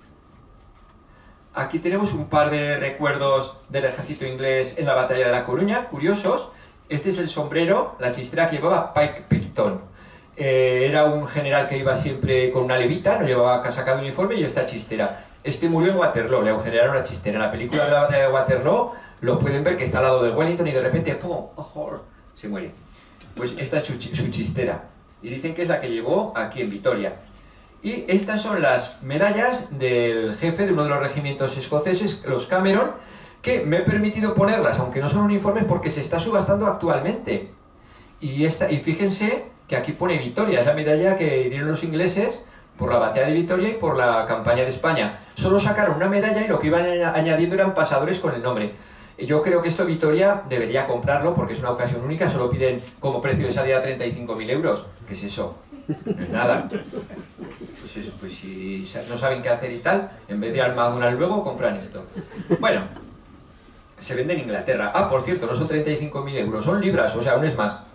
A: Aquí tenemos un par de recuerdos del ejército inglés en la batalla de La Coruña, curiosos. Este es el sombrero, la chistera que llevaba Pike Picton. Era un general que iba siempre con una levita, no llevaba casaca de uniforme, y esta chistera. Este murió en Waterloo, le agujerearon la chistera. En la película de la batalla de Waterloo lo pueden ver, que está al lado de Wellington y de repente ¡pum! Se muere. Pues esta es su chistera. Y dicen que es la que llevó aquí en Vitoria. Y estas son las medallas del jefe de uno de los regimientos escoceses, los Cameron, que me he permitido ponerlas, aunque no son uniformes, porque se está subastando actualmente. Y fíjense que aquí pone Vitoria, es la medalla que dieron los ingleses por la batalla de Vitoria y por la campaña de España. Solo sacaron una medalla y lo que iban añadiendo eran pasadores con el nombre. Yo creo que esto Vitoria debería comprarlo porque es una ocasión única, solo piden como precio de salida 35.000 euros. ¿Qué es eso? No es nada. Pues eso, pues si no saben qué hacer y tal, en vez de al McDonald's luego compran esto. Bueno, se vende en Inglaterra. Ah, por cierto, no son 35.000 euros, son libras, o sea, aún es más.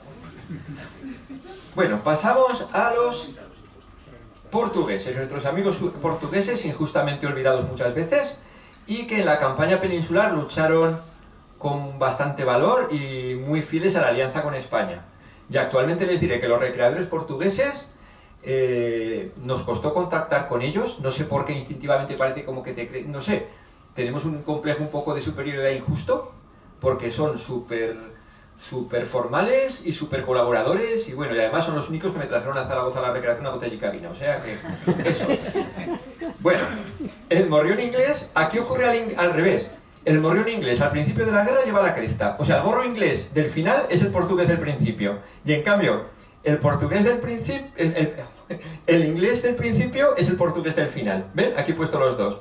A: Bueno, pasamos a los portugueses, nuestros amigos portugueses injustamente olvidados muchas veces y que en la campaña peninsular lucharon con bastante valor y muy fieles a la alianza con España. Y actualmente les diré que los recreadores portugueses nos costó contactar con ellos, no sé por qué instintivamente parece como que no sé, tenemos un complejo un poco de superioridad injusto, porque son súper formales y súper colaboradores, y bueno, y además son los únicos que me trajeron a Zaragoza a la recreación una botella y cabina, o sea que eso. Bueno, el morrión inglés, aquí ocurre al revés. El morrión inglés al principio de la guerra lleva la cresta, o sea, el gorro inglés del final es el portugués del principio, y en cambio, el portugués del principio, el inglés del principio es el portugués del final. ¿Ven? Aquí he puesto los dos.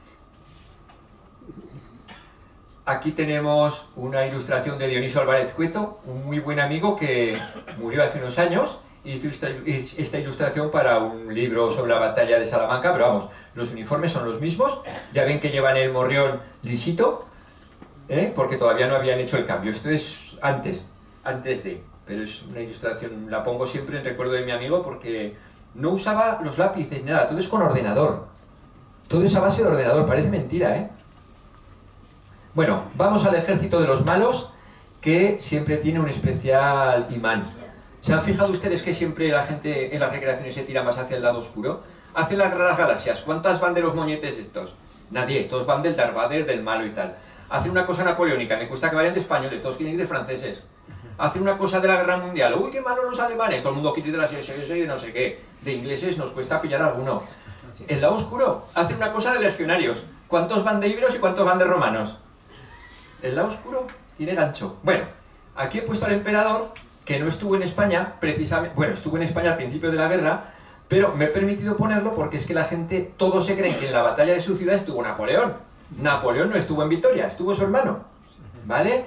A: Aquí tenemos una ilustración de Dionisio Álvarez Cueto, un muy buen amigo que murió hace unos años. Hizo esta ilustración para un libro sobre la batalla de Salamanca, pero vamos, los uniformes son los mismos. Ya ven que llevan el morrión lisito, porque todavía no habían hecho el cambio. Esto es antes de... pero es una ilustración, la pongo siempre en recuerdo de mi amigo porque no usaba los lápices ni nada, todo es con ordenador. Todo es a base de ordenador, parece mentira, ¿eh? Bueno, vamos al ejército de los malos, que siempre tiene un especial imán. ¿Se han fijado ustedes que siempre la gente en las recreaciones se tira más hacia el lado oscuro? Hacen las raras galaxias. ¿Cuántas van de los moñetes estos? Nadie, todos van del Darth Vader, del malo y tal. Hacen una cosa napoleónica, me gusta que vayan de españoles, todos quieren ir de franceses. Hacen una cosa de la guerra mundial, uy, qué malo los alemanes, todo el mundo quiere ir de las SS y de no sé qué. De ingleses nos cuesta pillar alguno. El lado oscuro, hacen una cosa de legionarios. ¿Cuántos van de íberos y cuántos van de romanos? El lado oscuro tiene gancho. Bueno, aquí he puesto al emperador, que no estuvo en España, precisamente, bueno, estuvo en España al principio de la guerra, pero me he permitido ponerlo porque es que la gente, todos se creen que en la batalla de su ciudad estuvo Napoleón. Napoleón no estuvo en Vitoria, estuvo su hermano, ¿vale?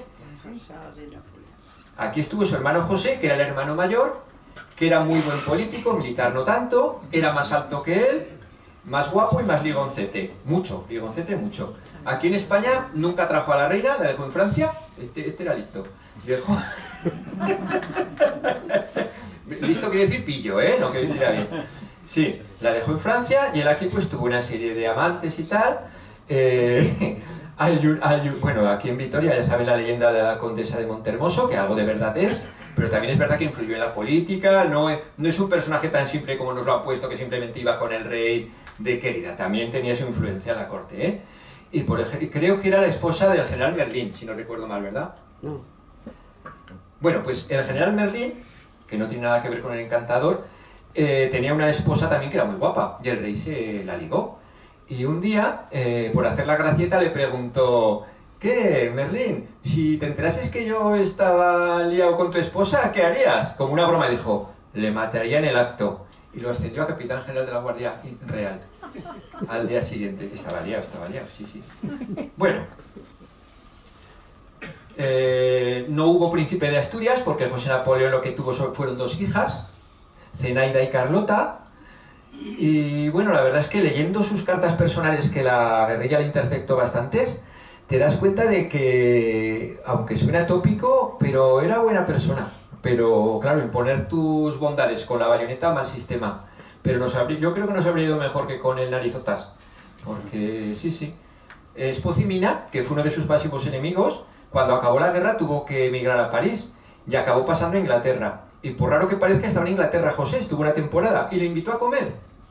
A: Aquí estuvo su hermano José, que era el hermano mayor, que era muy buen político, militar no tanto, era más alto que él, más guapo y más ligoncete, mucho, ligoncete mucho. Aquí en España nunca trajo a la reina, la dejó en Francia, este era listo, dejó... Listo quiere decir pillo, ¿eh? No quiere decir a bien. Sí, la dejó en Francia y él aquí pues tuvo una serie de amantes y tal. Bueno, aquí en Vitoria ya saben la leyenda de la condesa de Montermoso, que algo de verdad es, pero también es verdad que influyó en la política, no es un personaje tan simple como nos lo han puesto, que simplemente iba con el rey de querida, también tenía su influencia en la corte, ¿eh? Y por ejemplo, creo que era la esposa del general Merlín, si no recuerdo mal, ¿verdad?
B: No.
A: Bueno, pues el general Merlín, que no tiene nada que ver con el encantador, tenía una esposa también que era muy guapa, y el rey se la ligó. Y un día, por hacer la gracieta, le preguntó: ¿qué, Merlín? Si te enterases que yo estaba liado con tu esposa, ¿qué harías? Como una broma, dijo: le mataría en el acto. Y lo ascendió a capitán general de la Guardia Real. Al día siguiente. Estaba liado, sí, sí. Bueno. No hubo príncipe de Asturias, porque José Napoleón lo que tuvo fueron dos hijas, Zenaida y Carlota. Y bueno, la verdad es que leyendo sus cartas personales, que la guerrilla le interceptó bastantes, te das cuenta de que, aunque suena tópico, pero era buena persona. Pero claro, imponer tus bondades con la bayoneta, mal sistema. Pero yo creo que nos habría ido mejor que con el narizotas. Porque sí. Espocimina, que fue uno de sus máximos enemigos, cuando acabó la guerra tuvo que emigrar a París y acabó pasando a Inglaterra. Y por raro que parezca, estaba en Inglaterra José, estuvo una temporada y le invitó a comer.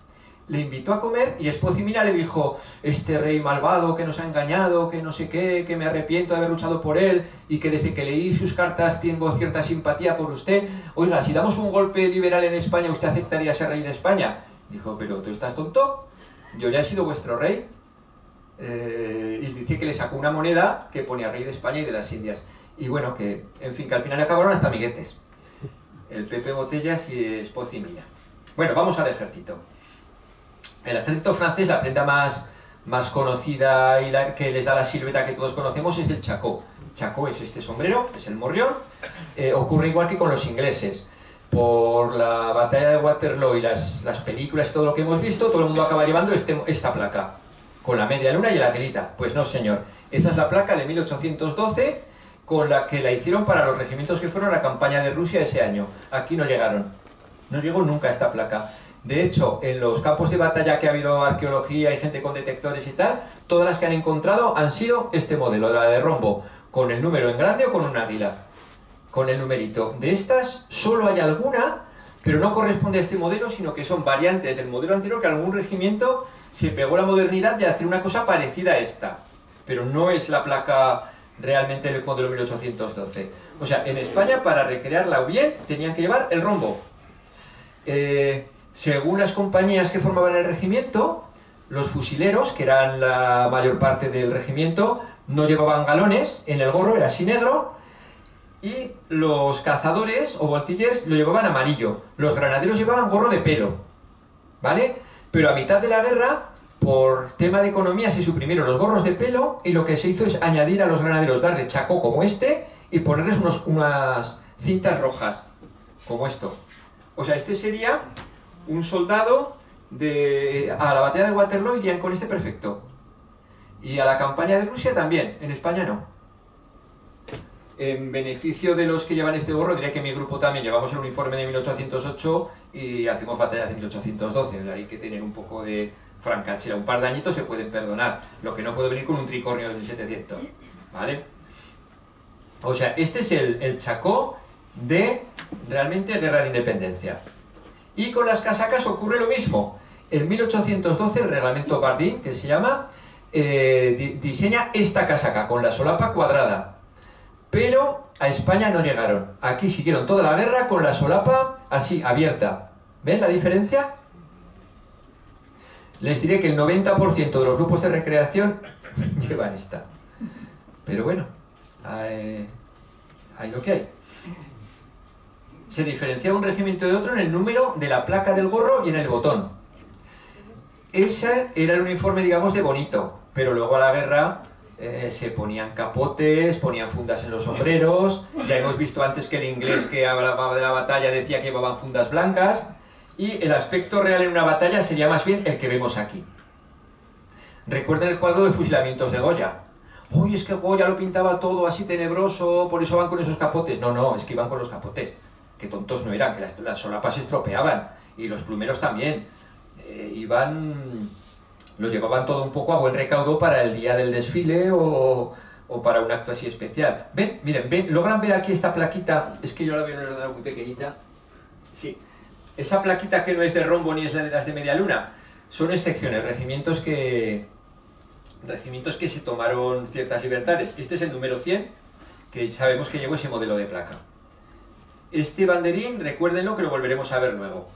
A: Y Espocimina le dijo: este rey malvado que nos ha engañado, que no sé qué, que me arrepiento de haber luchado por él y que desde que leí sus cartas tengo cierta simpatía por usted. Oiga, si damos un golpe liberal en España, ¿usted aceptaría ser rey de España? Dijo: pero ¿tú estás tonto? Yo ya he sido vuestro rey. Y dice que le sacó una moneda que ponía rey de España y de las Indias. Y bueno, que en fin, que al final acabaron hasta amiguetes. El Pepe Botellas y Espocimina. Bueno, vamos al ejército. El ejército francés, la prenda más conocida y que les da la silueta que todos conocemos es el chacó. Chacó es este sombrero, es el morrión. Ocurre igual que con los ingleses. Por la batalla de Waterloo y las películas y todo lo que hemos visto, todo el mundo acaba llevando esta placa, con la media luna y el aguilita. Pues no, señor. Esa es la placa de 1812, con la que la hicieron para los regimientos que fueron a la campaña de Rusia ese año. Aquí no llegaron. No llegó nunca esta placa. De hecho, en los campos de batalla que ha habido arqueología y gente con detectores y tal, todas las que han encontrado han sido este modelo, la de rombo, con el número en grande o con un águila, con el numerito. De estas solo hay alguna, pero no corresponde a este modelo, sino que son variantes del modelo anterior, que algún regimiento se pegó la modernidad de hacer una cosa parecida a esta, pero no es la placa realmente del modelo 1812. O sea, en España, para recrearla bien, tenían que llevar el rombo. Según las compañías que formaban el regimiento, los fusileros, que eran la mayor parte del regimiento, no llevaban galones, en el gorro era así negro, y los cazadores o voltillers lo llevaban amarillo. Los granaderos llevaban gorro de pelo, ¿vale? Pero a mitad de la guerra, por tema de economía, se suprimieron los gorros de pelo y lo que se hizo es añadir a los granaderos, darles chacó como este y ponerles unas cintas rojas, como esto. O sea, este sería un soldado a la batalla de Waterloo, irían con este perfecto. Y a la campaña de Rusia también, en España no. En beneficio de los que llevan este gorro, diré que mi grupo también llevamos el uniforme de 1808 y hacemos batallas de 1812, o sea, hay que tener un poco de francachela, un par de añitos se pueden perdonar, lo que no puede venir con un tricornio de 1700, ¿vale? O sea, este es el Chacó de realmente guerra de independencia. Y con las casacas ocurre lo mismo. En 1812 el reglamento Bardín, que se llama, diseña esta casaca con la solapa cuadrada. Pero a España no llegaron. Aquí siguieron toda la guerra con la solapa así, abierta. ¿Ven la diferencia? Les diré que el 90% de los grupos de recreación llevan esta. Pero bueno, hay lo que hay. Se diferenciaba un regimiento de otro en el número de la placa del gorro y en el botón. Ese era el uniforme, digamos, de bonito, pero luego a la guerra se ponían capotes, ponían fundas en los sombreros, ya hemos visto antes que el inglés que hablaba de la batalla decía que llevaban fundas blancas, y el aspecto real en una batalla sería más bien el que vemos aquí. Recuerden el cuadro de fusilamientos de Goya. Uy, es que Goya lo pintaba todo así tenebroso, por eso van con esos capotes. No, no, es que iban con los capotes. Que tontos no eran, que las solapas se estropeaban, y los plumeros también. Lo llevaban todo un poco a buen recaudo para el día del desfile o para un acto así especial. ¿Ven? Miren, ¿ven? ¿Logran ver aquí esta plaquita? Es que yo la veo en el ordenador muy pequeñita. Sí. Esa plaquita que no es de rombo ni es de las de media luna, son excepciones, regimientos que se tomaron ciertas libertades. Este es el número 100, que sabemos que llevó ese modelo de placa. Este banderín, recuérdenlo que lo volveremos a ver luego.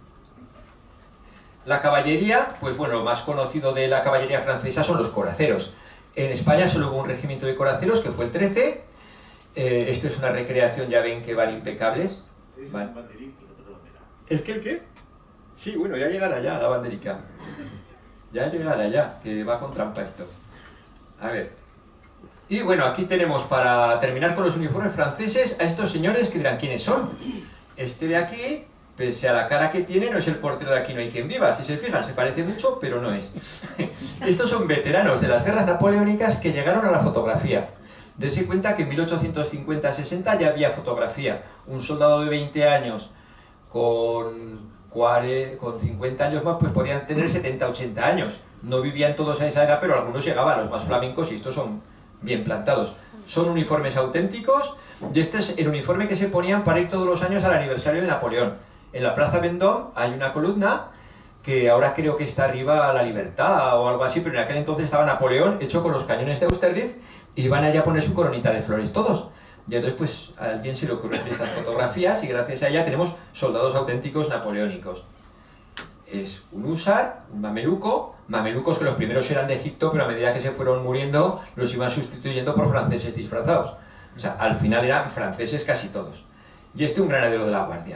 A: La caballería, pues bueno, lo más conocido de la caballería francesa son los coraceros. En España solo hubo un regimiento de coraceros, que fue el 13. Esto es una recreación, ya ven que van impecables. Van. ¿El qué, el qué? Sí, bueno, ya llegará ya la banderica. Ya llegará ya, que va con trampa esto. A ver. Y bueno, aquí tenemos, para terminar con los uniformes franceses, a estos señores que dirán quiénes son. Este de aquí, pese a la cara que tiene, no es el portero de Aquí no hay quien viva. Si se fijan, se parece mucho, pero no es. Estos son veteranos de las guerras napoleónicas que llegaron a la fotografía. Dese cuenta que en 1850-60 ya había fotografía. Un soldado de 20 años con 50 años más, pues podían tener 70-80 años. No vivían todos a esa edad, pero algunos llegaban, los más flamencos, y estos son bien plantados. Son uniformes auténticos, y este es el uniforme que se ponían para ir todos los años al aniversario de Napoleón. En la Plaza Vendôme hay una columna que ahora creo que está arriba a la Libertad o algo así, pero en aquel entonces estaba Napoleón hecho con los cañones de Austerlitz y iban allá a poner su coronita de flores todos. Y entonces pues a alguien se le ocurren estas fotografías y gracias a ella tenemos soldados auténticos napoleónicos. Es un húsar, un mamelucos que los primeros eran de Egipto, pero a medida que se fueron muriendo los iban sustituyendo por franceses disfrazados. O sea, al final eran franceses casi todos. Y este un granadero de la guardia.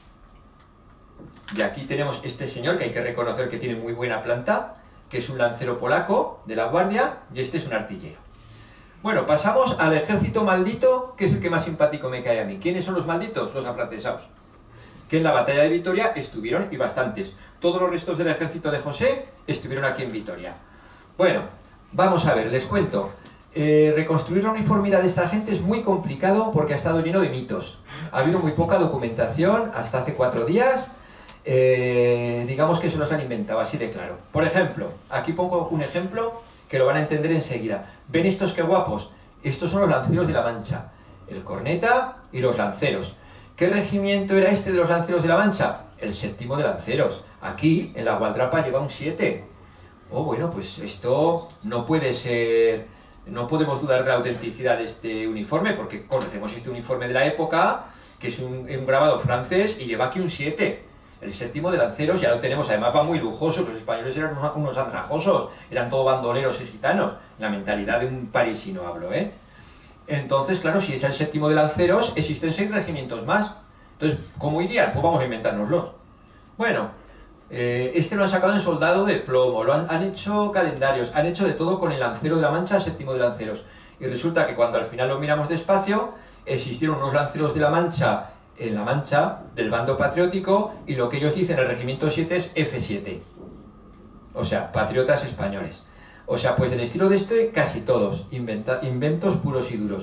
A: Y aquí tenemos este señor que hay que reconocer que tiene muy buena planta, que es un lancero polaco de la guardia, y este es un artillero. Bueno, pasamos al ejército maldito, que es el que más simpático me cae a mí. ¿Quiénes son los malditos? Los afrancesados. Que en la batalla de Vitoria estuvieron, y bastantes. Todos los restos del ejército de José estuvieron aquí en Vitoria. Bueno, vamos a ver, les cuento. Reconstruir la uniformidad de esta gente es muy complicado porque ha estado lleno de mitos. Ha habido muy poca documentación hasta hace 4 días. Digamos que se los han inventado, así de claro. Por ejemplo, aquí pongo un ejemplo que lo van a entender enseguida. ¿Ven estos qué guapos? Estos son los lanceros de la Mancha. El corneta y los lanceros. ¿Qué regimiento era este de los lanceros de la Mancha? El 7º de lanceros. Aquí, en la Gualdrapa, lleva un 7. Oh, bueno, pues esto no puede ser... No podemos dudar de la autenticidad de este uniforme, porque conocemos este uniforme de la época, que es un grabado francés, y lleva aquí un 7. El 7º de lanceros ya lo tenemos, además va muy lujoso, los españoles eran unos andrajosos, eran todos bandoleros y gitanos, la mentalidad de un parisino hablo, ¿eh? Entonces, claro, si es el 7º de lanceros, existen 6 regimientos más. Entonces, ¿cómo irían? Pues vamos a inventárnoslos. Bueno, este lo han sacado en soldado de plomo, han hecho calendarios, han hecho de todo con el lancero de la Mancha, 7º de lanceros. Y resulta que cuando al final lo miramos despacio, existieron unos lanceros de la Mancha en la Mancha, del bando patriótico, y lo que ellos dicen, el regimiento 7 es F7. O sea, patriotas españoles. O sea, pues del estilo de este, casi todos, inventos puros y duros.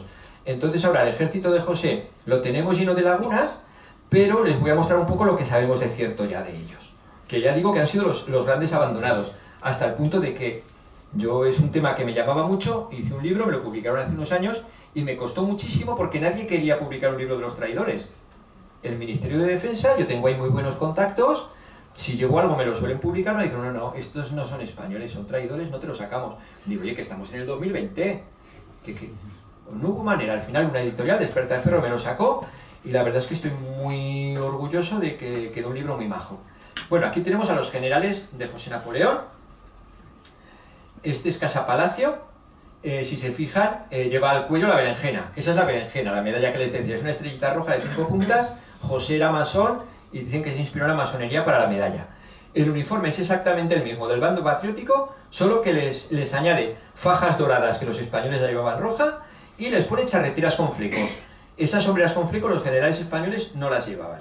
A: Entonces ahora el ejército de José lo tenemos lleno de lagunas, pero les voy a mostrar un poco lo que sabemos de cierto ya de ellos. Que ya digo que han sido los grandes abandonados, hasta el punto de que yo es un tema que me llamaba mucho, hice un libro, me lo publicaron hace unos años, y me costó muchísimo porque nadie quería publicar un libro de los traidores. El Ministerio de Defensa, yo tengo ahí muy buenos contactos, si llevo algo me lo suelen publicar, me dicen, no, no, estos no son españoles, son traidores, no te los sacamos. Digo, oye, que estamos en el 2020, que no hubo manera. Al final una editorial, Despertar de Ferro, me lo sacó, y la verdad es que estoy muy orgulloso de que quedó un libro muy majo. Bueno, aquí tenemos a los generales de José Napoleón. Este es Casa Palacio. Si se fijan, lleva al cuello la berenjena. Esa es la berenjena, la medalla que les decía. Es una estrellita roja de 5 puntas. José era masón y dicen que se inspiró en la masonería para la medalla. El uniforme es exactamente el mismo del bando patriótico, solo que les añade fajas doradas, que los españoles la llevaban roja, y les pone charreteras con flecos. Esas sombreras con flecos los generales españoles no las llevaban.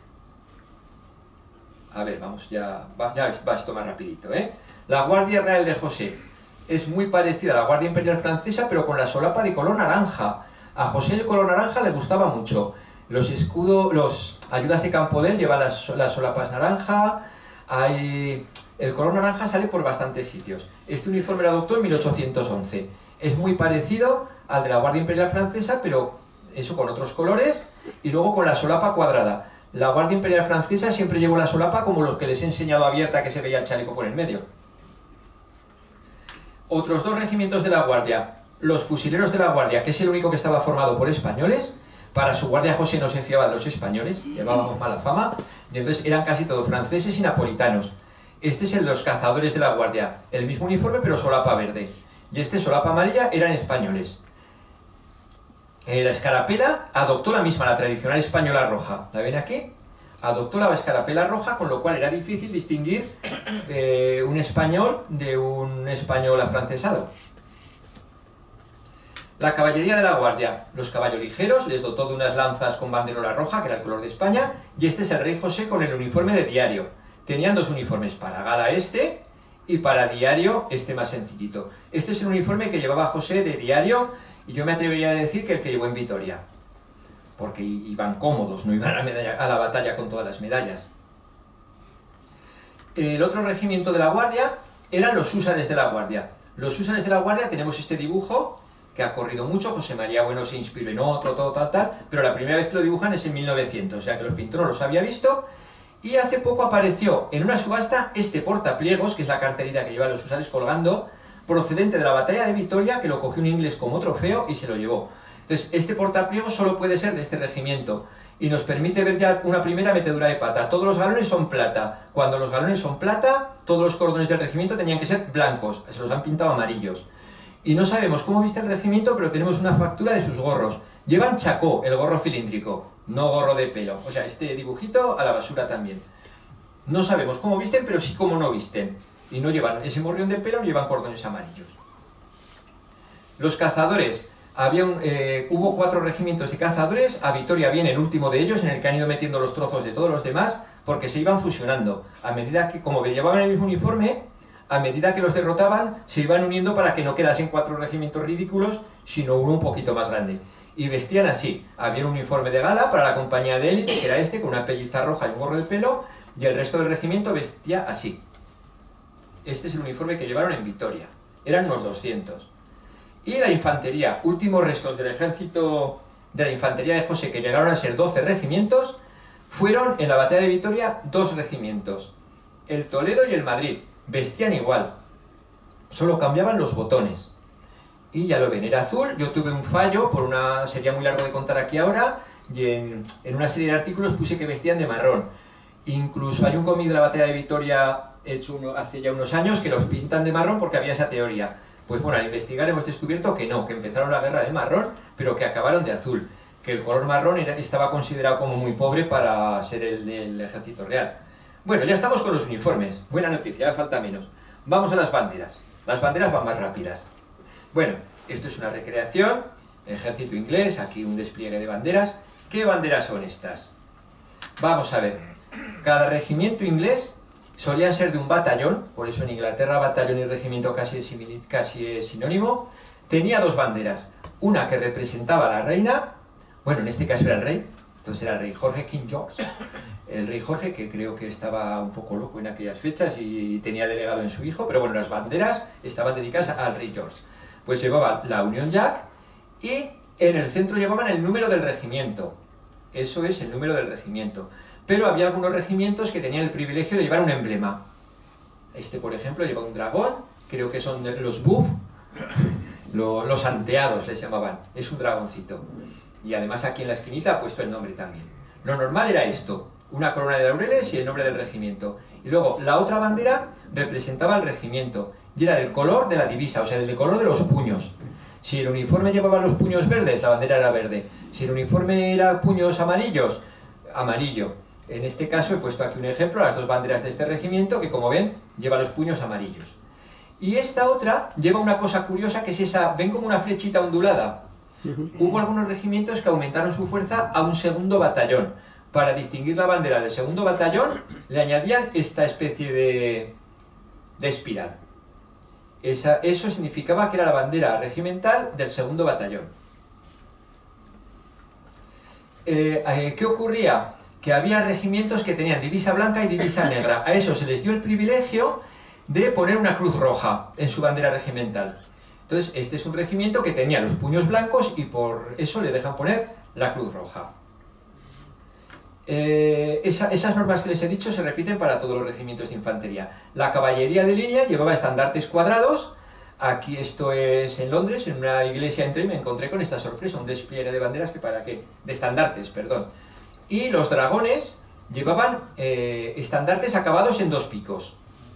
A: A ver, vamos, ya va esto más rapidito, ¿eh? La Guardia Real de José es muy parecida a la Guardia Imperial Francesa, pero con la solapa de color naranja. A José el color naranja le gustaba mucho. Los ayudas de campo de él llevan las solapas naranja. El color naranja sale por bastantes sitios. Este uniforme lo adoptó en 1811. Es muy parecido al de la Guardia Imperial Francesa, pero eso con otros colores, y luego con la solapa cuadrada. La Guardia Imperial Francesa siempre llevó la solapa como los que les he enseñado abierta, que se veía el chaleco por el medio. Otros dos regimientos de la Guardia, los fusileros de la Guardia, que es el único que estaba formado por españoles. Para su guardia José no se fiaba de los españoles, llevábamos mala fama, y entonces eran casi todos franceses y napolitanos. Este es el de los cazadores de la Guardia, el mismo uniforme pero solapa verde, y este solapa amarilla eran españoles. La escarapela adoptó la misma, la tradicional española roja. ¿La ven aquí? Adoptó la escarapela roja, con lo cual era difícil distinguir un español de un español afrancesado. La caballería de la Guardia, los caballos ligeros, les dotó de unas lanzas con banderola roja, que era el color de España, y este es el rey José con el uniforme de diario. Tenían dos uniformes, para gala este, y para diario este más sencillito. Este es el uniforme que llevaba José de diario, y yo me atrevería a decir que el que llevó en Vitoria, porque iban cómodos, no iban a la batalla con todas las medallas. El otro regimiento de la Guardia eran los húsares de la Guardia. Los húsares de la Guardia, tenemos este dibujo, que ha corrido mucho, José María Bueno se inspiró en otro, tal, pero la primera vez que lo dibujan es en 1900, o sea que los pintores no los había visto, y hace poco apareció en una subasta este portapliegos, que es la carterita que llevan los húsares colgando, procedente de la batalla de Vitoria, que lo cogió un inglés como trofeo y se lo llevó. Entonces, este portapliegos solo puede ser de este regimiento, y nos permite ver ya una primera metedura de pata. Todos los galones son plata. Cuando los galones son plata, todos los cordones del regimiento tenían que ser blancos, se los han pintado amarillos. Y no sabemos cómo viste el regimiento, pero tenemos una factura de sus gorros. Llevan chacó, el gorro cilíndrico, no gorro de pelo. O sea, este dibujito a la basura también. No sabemos cómo visten, pero sí cómo no visten. Y no llevan ese morrión de pelo, ni llevan cordones amarillos. Los cazadores. Hubo 4 regimientos de cazadores. A Vitoria viene el último de ellos, en el que han ido metiendo los trozos de todos los demás, porque se iban fusionando. A medida que, como llevaban el mismo uniforme, a medida que los derrotaban, se iban uniendo para que no quedasen 4 regimientos ridículos, sino uno un poquito más grande. Y vestían así. Había un uniforme de gala para la compañía de élite, que era este, con una pelliza roja y un gorro de pelo, y el resto del regimiento vestía así. Este es el uniforme que llevaron en Vitoria. Eran unos 200. Y la infantería, últimos restos del ejército de la infantería de José, que llegaron a ser 12 regimientos, fueron en la batalla de Vitoria 2 regimientos. El Toledo y el Madrid. Vestían igual, solo cambiaban los botones. Y ya lo ven, era azul. Yo tuve un fallo, sería muy largo de contar aquí ahora, y en una serie de artículos puse que vestían de marrón. Incluso hay un cómic de la batalla de Vitoria hecho hace ya unos años que los pintan de marrón porque había esa teoría. Pues bueno, al investigar hemos descubierto que no, que empezaron la guerra de marrón, pero que acabaron de azul. Que el color marrón estaba considerado como muy pobre para ser el ejército real. Bueno, ya estamos con los uniformes. Buena noticia, ya falta menos. Vamos a las banderas. Las banderas van más rápidas. Bueno, esto es una recreación. Ejército inglés, aquí un despliegue de banderas. ¿Qué banderas son estas? Vamos a ver. Cada regimiento inglés solían ser de un batallón, por eso en Inglaterra batallón y regimiento casi es sinónimo. Tenía 2 banderas. una que representaba a la reina, bueno, en este caso era el rey, entonces era el rey Jorge King George, el rey Jorge, que creo que estaba un poco loco en aquellas fechas y tenía delegado en su hijo, pero bueno, las banderas estaban dedicadas al rey George. Pues llevaba la Union Jack y en el centro llevaban el número del regimiento. Eso es el número del regimiento. Pero había algunos regimientos que tenían el privilegio de llevar un emblema. Este, por ejemplo, lleva un dragón, creo que son los buff, los anteados les llamaban. Es un dragoncito. Y además aquí en la esquinita ha puesto el nombre también. Lo normal era esto, una corona de laureles y el nombre del regimiento. Y luego la otra bandera representaba el regimiento y era del color de la divisa, o sea, del color de los puños. Si el uniforme llevaba los puños verdes, la bandera era verde. Si el uniforme era puños amarillos, amarillo. En este caso he puesto aquí un ejemplo, las dos banderas de este regimiento, que como ven, lleva los puños amarillos. Y esta otra lleva una cosa curiosa, que es esa, ven como una flechita ondulada. Hubo algunos regimientos que aumentaron su fuerza a un segundo batallón. Para distinguir la bandera del segundo batallón, le añadían esta especie de espiral. Eso significaba que era la bandera regimental del segundo batallón. ¿Qué ocurría? Que había regimientos que tenían divisa blanca y divisa negra. A eso se les dio el privilegio de poner una cruz roja en su bandera regimental. Entonces, este es un regimiento que tenía los puños blancos y por eso le dejan poner la cruz roja. Esas normas que les he dicho se repiten para todos los regimientos de infantería. La caballería de línea llevaba estandartes cuadrados. Aquí esto es en Londres, en una iglesia entré y me encontré con esta sorpresa, un despliegue de banderas que para qué, de estandartes, perdón. Y los dragones llevaban estandartes acabados en 2 picos.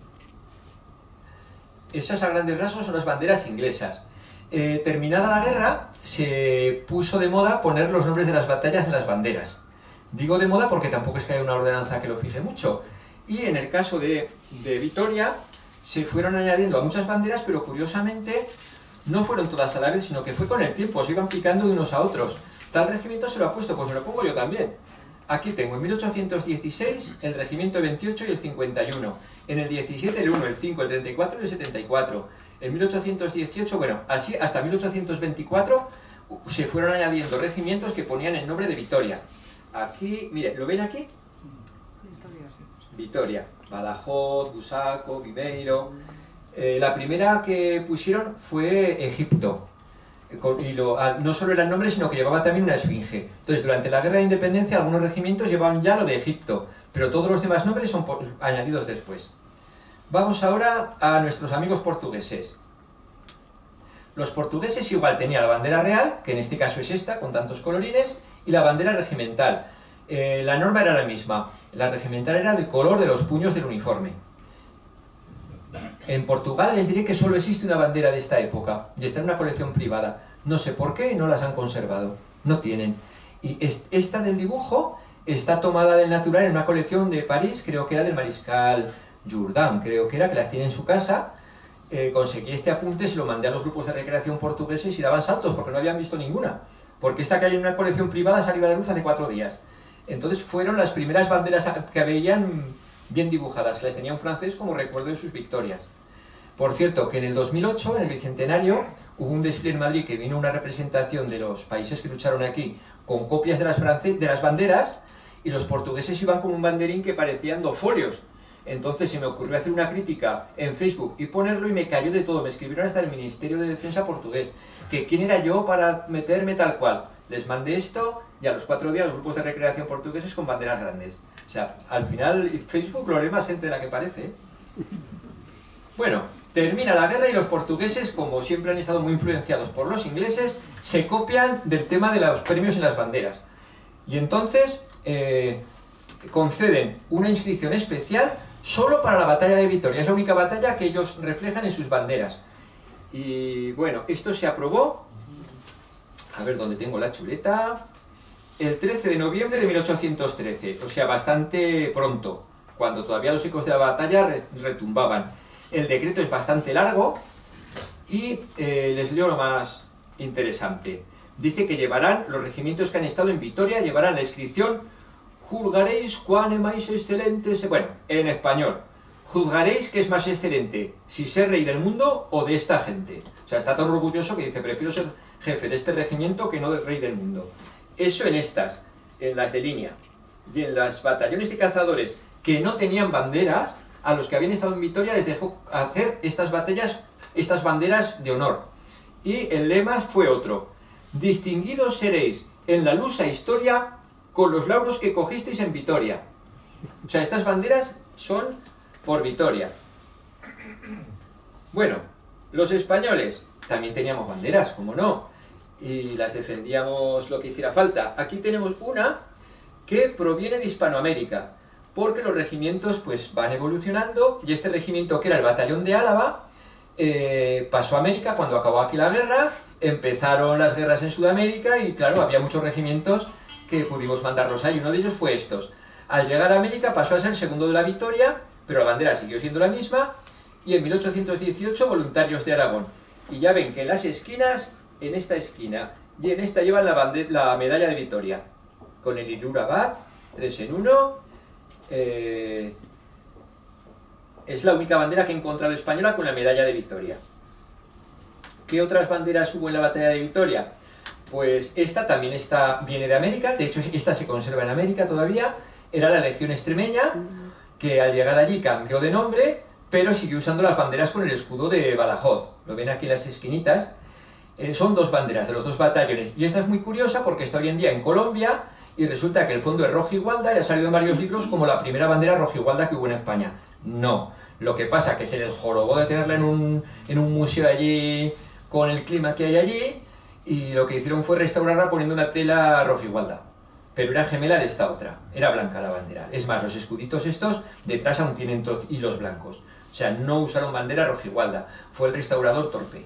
A: Esas a grandes rasgos son las banderas inglesas. Terminada la guerra, se puso de moda poner los nombres de las batallas en las banderas. Digo de moda porque tampoco es que haya una ordenanza que lo fije mucho. Y en el caso de Vitoria, se fueron añadiendo a muchas banderas, pero curiosamente no fueron todas a la vez, sino que fue con el tiempo, se iban picando de unos a otros. Tal regimiento se lo ha puesto, pues me lo pongo yo también. Aquí tengo en 1816 el regimiento 28 y el 51. En el 17 el 1, el 5, el 34 y el 74. En 1818, bueno, así hasta 1824 se fueron añadiendo regimientos que ponían el nombre de Vitoria. Aquí, mire, ¿lo ven aquí? Vitoria, Badajoz, Busaco, Viveiro. La primera que pusieron fue Egipto. Y no solo era el nombre, sino que llevaba también una esfinge. Entonces, durante la Guerra de Independencia, algunos regimientos llevaban ya lo de Egipto, pero todos los demás nombres son añadidos después. Vamos ahora a nuestros amigos portugueses. Los portugueses igual tenían la bandera real, que en este caso es esta, con tantos colorines, y la bandera regimental. La norma era la misma. La regimental era del color de los puños del uniforme. En Portugal les diré que solo existe una bandera de esta época, y está en una colección privada. No sé por qué no las han conservado. No tienen. Y esta del dibujo está tomada del natural en una colección de París, creo que era del mariscal Jourdan, creo que era, que las tiene en su casa. Conseguí este apunte, se lo mandé a los grupos de recreación portugueses y daban saltos porque no habían visto ninguna. Porque esta que hay en una colección privada salió a la luz hace 4 días. Entonces fueron las primeras banderas que veían bien dibujadas, las tenía un francés como recuerdo de sus victorias. Por cierto, que en el 2008, en el Bicentenario, hubo un desfile en Madrid que vino una representación de los países que lucharon aquí con copias de las banderas, y los portugueses iban con un banderín que parecían 2 folios. Entonces se me ocurrió hacer una crítica en Facebook y ponerlo y me cayó de todo. Me escribieron hasta el Ministerio de Defensa portugués, que quién era yo para meterme tal cual. Les mandé esto y a los 4 días los grupos de recreación portugueses con banderas grandes. O sea, al final Facebook lo lee más gente de la que parece, ¿eh? Bueno, termina la guerra y los portugueses, como siempre han estado muy influenciados por los ingleses, se copian del tema de los premios en las banderas. Y entonces conceden una inscripción especial solo para la batalla de Vitoria. Es la única batalla que ellos reflejan en sus banderas. Y bueno, esto se aprobó, a ver dónde tengo la chuleta, el 13 de noviembre de 1813, o sea, bastante pronto, cuando todavía los ecos de la batalla retumbaban. El decreto es bastante largo y les leo lo más interesante. Dice que llevarán, los regimientos que han estado en Vitoria, llevarán la inscripción "Juzgaréis cuán más excelente se..." Bueno, en español, juzgaréis que es más excelente, si ser rey del mundo o de esta gente. O sea, está tan orgulloso que dice, prefiero ser jefe de este regimiento que no del rey del mundo. Eso en estas, en las de línea. Y en los batallones de cazadores que no tenían banderas, a los que habían estado en Vitoria les dejó hacer estas banderas de honor. Y el lema fue otro: distinguidos seréis en la lusa historia con los lauros que cogisteis en Vitoria. O sea, estas banderas son por Vitoria. Bueno, los españoles también teníamos banderas, como no, y las defendíamos lo que hiciera falta. Aquí tenemos una que proviene de Hispanoamérica, porque los regimientos pues van evolucionando, y este regimiento, que era el batallón de Álava, pasó a América cuando acabó aquí la guerra, empezaron las guerras en Sudamérica y claro, había muchos regimientos que pudimos mandarlos ahí. Uno de ellos fue estos. Al llegar a América pasó a ser el segundo de la Victoria, pero la bandera siguió siendo la misma, y en 1818 voluntarios de Aragón. Y ya ven que en las esquinas, en esta esquina y en esta, llevan la medalla de Vitoria, con el Ilura Bat, 3 en 1. Es la única bandera que he encontrado española con la medalla de Vitoria. ¿Qué otras banderas hubo en la batalla de Vitoria? Pues esta también viene de América, de hecho esta se conserva en América todavía. Era la Legión Extremeña, que al llegar allí cambió de nombre, pero siguió usando las banderas con el escudo de Badajoz. Lo ven aquí en las esquinitas. Son dos banderas de los dos batallones, y esta es muy curiosa porque está hoy en día en Colombia, y resulta que el fondo es rojigualda y ha salido en varios libros como la primera bandera rojigualda que hubo en España. No, lo que pasa que se les jorobó de tenerla en un museo allí, con el clima que hay allí, y lo que hicieron fue restaurarla poniendo una tela rojigualda. Pero era gemela de esta otra, era blanca la bandera. Es más, los escuditos estos detrás aún tienen hilos blancos. O sea, no usaron bandera rojigualda, fue el restaurador torpe.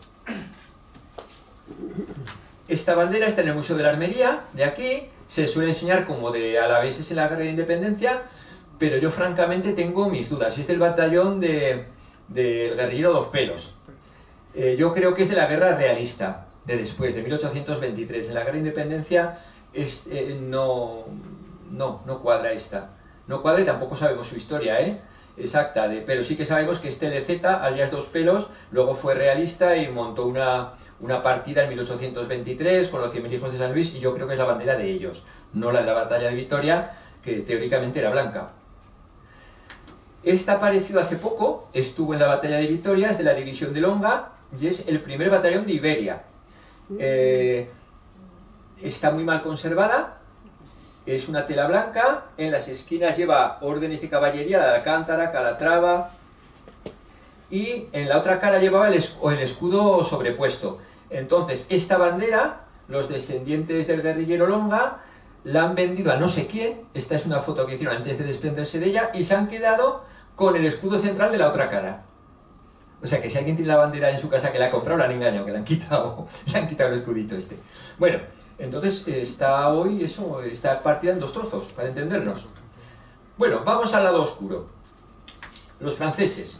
A: Esta bandera está en el Museo de la Armería, de aquí, se suele enseñar como de alaveses en la Guerra de Independencia, pero yo francamente tengo mis dudas. Es del batallón del guerrillero Dos Pelos. Yo creo que es de la guerra realista, de después, de 1823. En la Guerra de Independencia no cuadra esta. No cuadra y tampoco sabemos su historia, exacta, pero sí que sabemos que este LZ, alias Dos Pelos, luego fue realista y montó una partida en 1823 con los 100.000 hijos de San Luis, y yo creo que es la bandera de ellos, no la de la batalla de Vitoria, que teóricamente era blanca. Esta apareció hace poco, estuvo en la batalla de Vitoria, es de la división de Longa, y es el primer batallón de Iberia. Está muy mal conservada, es una tela blanca, en las esquinas lleva órdenes de caballería, la de Alcántara, Calatrava, y en la otra cara llevaba el escudo sobrepuesto. Entonces, esta bandera, los descendientes del guerrillero Longa, la han vendido a no sé quién, esta es una foto que hicieron antes de desprenderse de ella, y se han quedado con el escudo central de la otra cara. O sea que si alguien tiene la bandera en su casa que la ha comprado, la han engañado, que le han quitado el escudito este. Bueno, entonces está hoy está partida en dos trozos, para entendernos. Bueno, vamos al lado oscuro. Los franceses.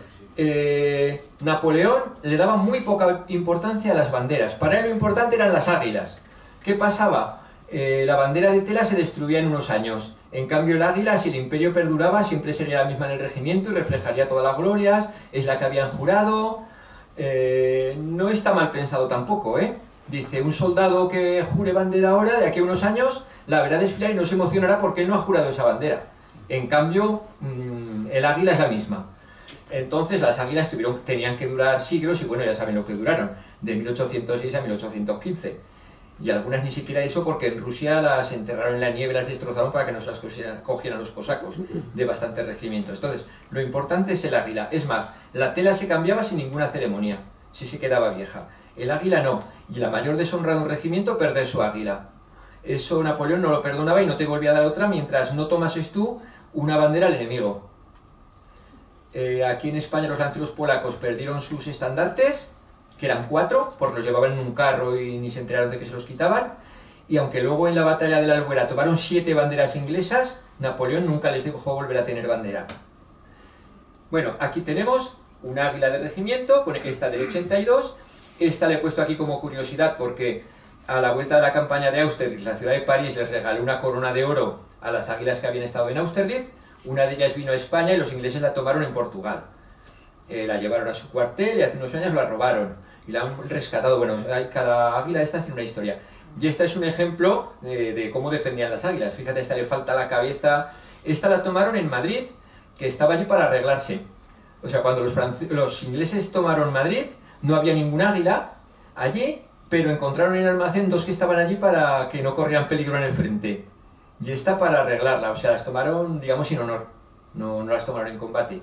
A: Napoleón le daba muy poca importancia a las banderas. Para él lo importante eran las águilas. ¿Qué pasaba? La bandera de tela se destruía en unos años. En cambio el águila, si el imperio perduraba, siempre sería la misma en el regimiento y reflejaría todas las glorias. Es la que habían jurado. No está mal pensado tampoco, Dice, un soldado que jure bandera ahora, de aquí a unos años, la verá desfilar y no se emocionará porque él no ha jurado esa bandera. En cambio, el águila es la misma. Entonces las águilas tenían que durar siglos, y bueno, ya saben lo que duraron, de 1806 a 1815. Y algunas ni siquiera eso, porque en Rusia las enterraron en la nieve, las destrozaron para que no se las cogieran los cosacos de bastantes regimientos. Entonces, lo importante es el águila. Es más, la tela se cambiaba sin ninguna ceremonia, si se quedaba vieja. El águila no, y la mayor deshonra de un regimiento, perder su águila. Eso Napoleón no lo perdonaba y no te volvía a dar otra mientras no tomases tú una bandera al enemigo. Aquí en España los lanceros polacos perdieron sus estandartes, que eran 4, porque los llevaban en un carro y ni se enteraron de que se los quitaban, y aunque luego en la batalla de la Albuera tomaron 7 banderas inglesas, Napoleón nunca les dejó volver a tener bandera. Bueno, aquí tenemos un águila de regimiento, con esta del 82, esta le he puesto aquí como curiosidad porque a la vuelta de la campaña de Austerlitz, la ciudad de París les regaló una corona de oro a las águilas que habían estado en Austerlitz. Una de ellas vino a España y los ingleses la tomaron en Portugal. La llevaron a su cuartel y hace unos años la robaron. y la han rescatado. Bueno, cada águila de estas tiene una historia. Y esta es un ejemplo de cómo defendían las águilas. Fíjate, a esta le falta la cabeza. Esta la tomaron en Madrid, que estaba allí para arreglarse. O sea, cuando los ingleses tomaron Madrid, no había ningún águila allí, pero encontraron en el almacén dos que estaban allí para que no corrieran peligro en el frente. Y esta para arreglarla, o sea, las tomaron, digamos, sin honor. No las tomaron en combate.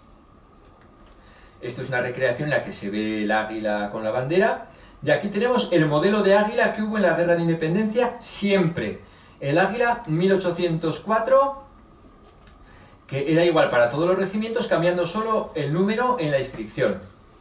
A: Esto es una recreación en la que se ve el águila con la bandera. Y aquí tenemos el modelo de águila que hubo en la Guerra de Independencia siempre. El águila 1804, que era igual para todos los regimientos, cambiando solo el número en la inscripción.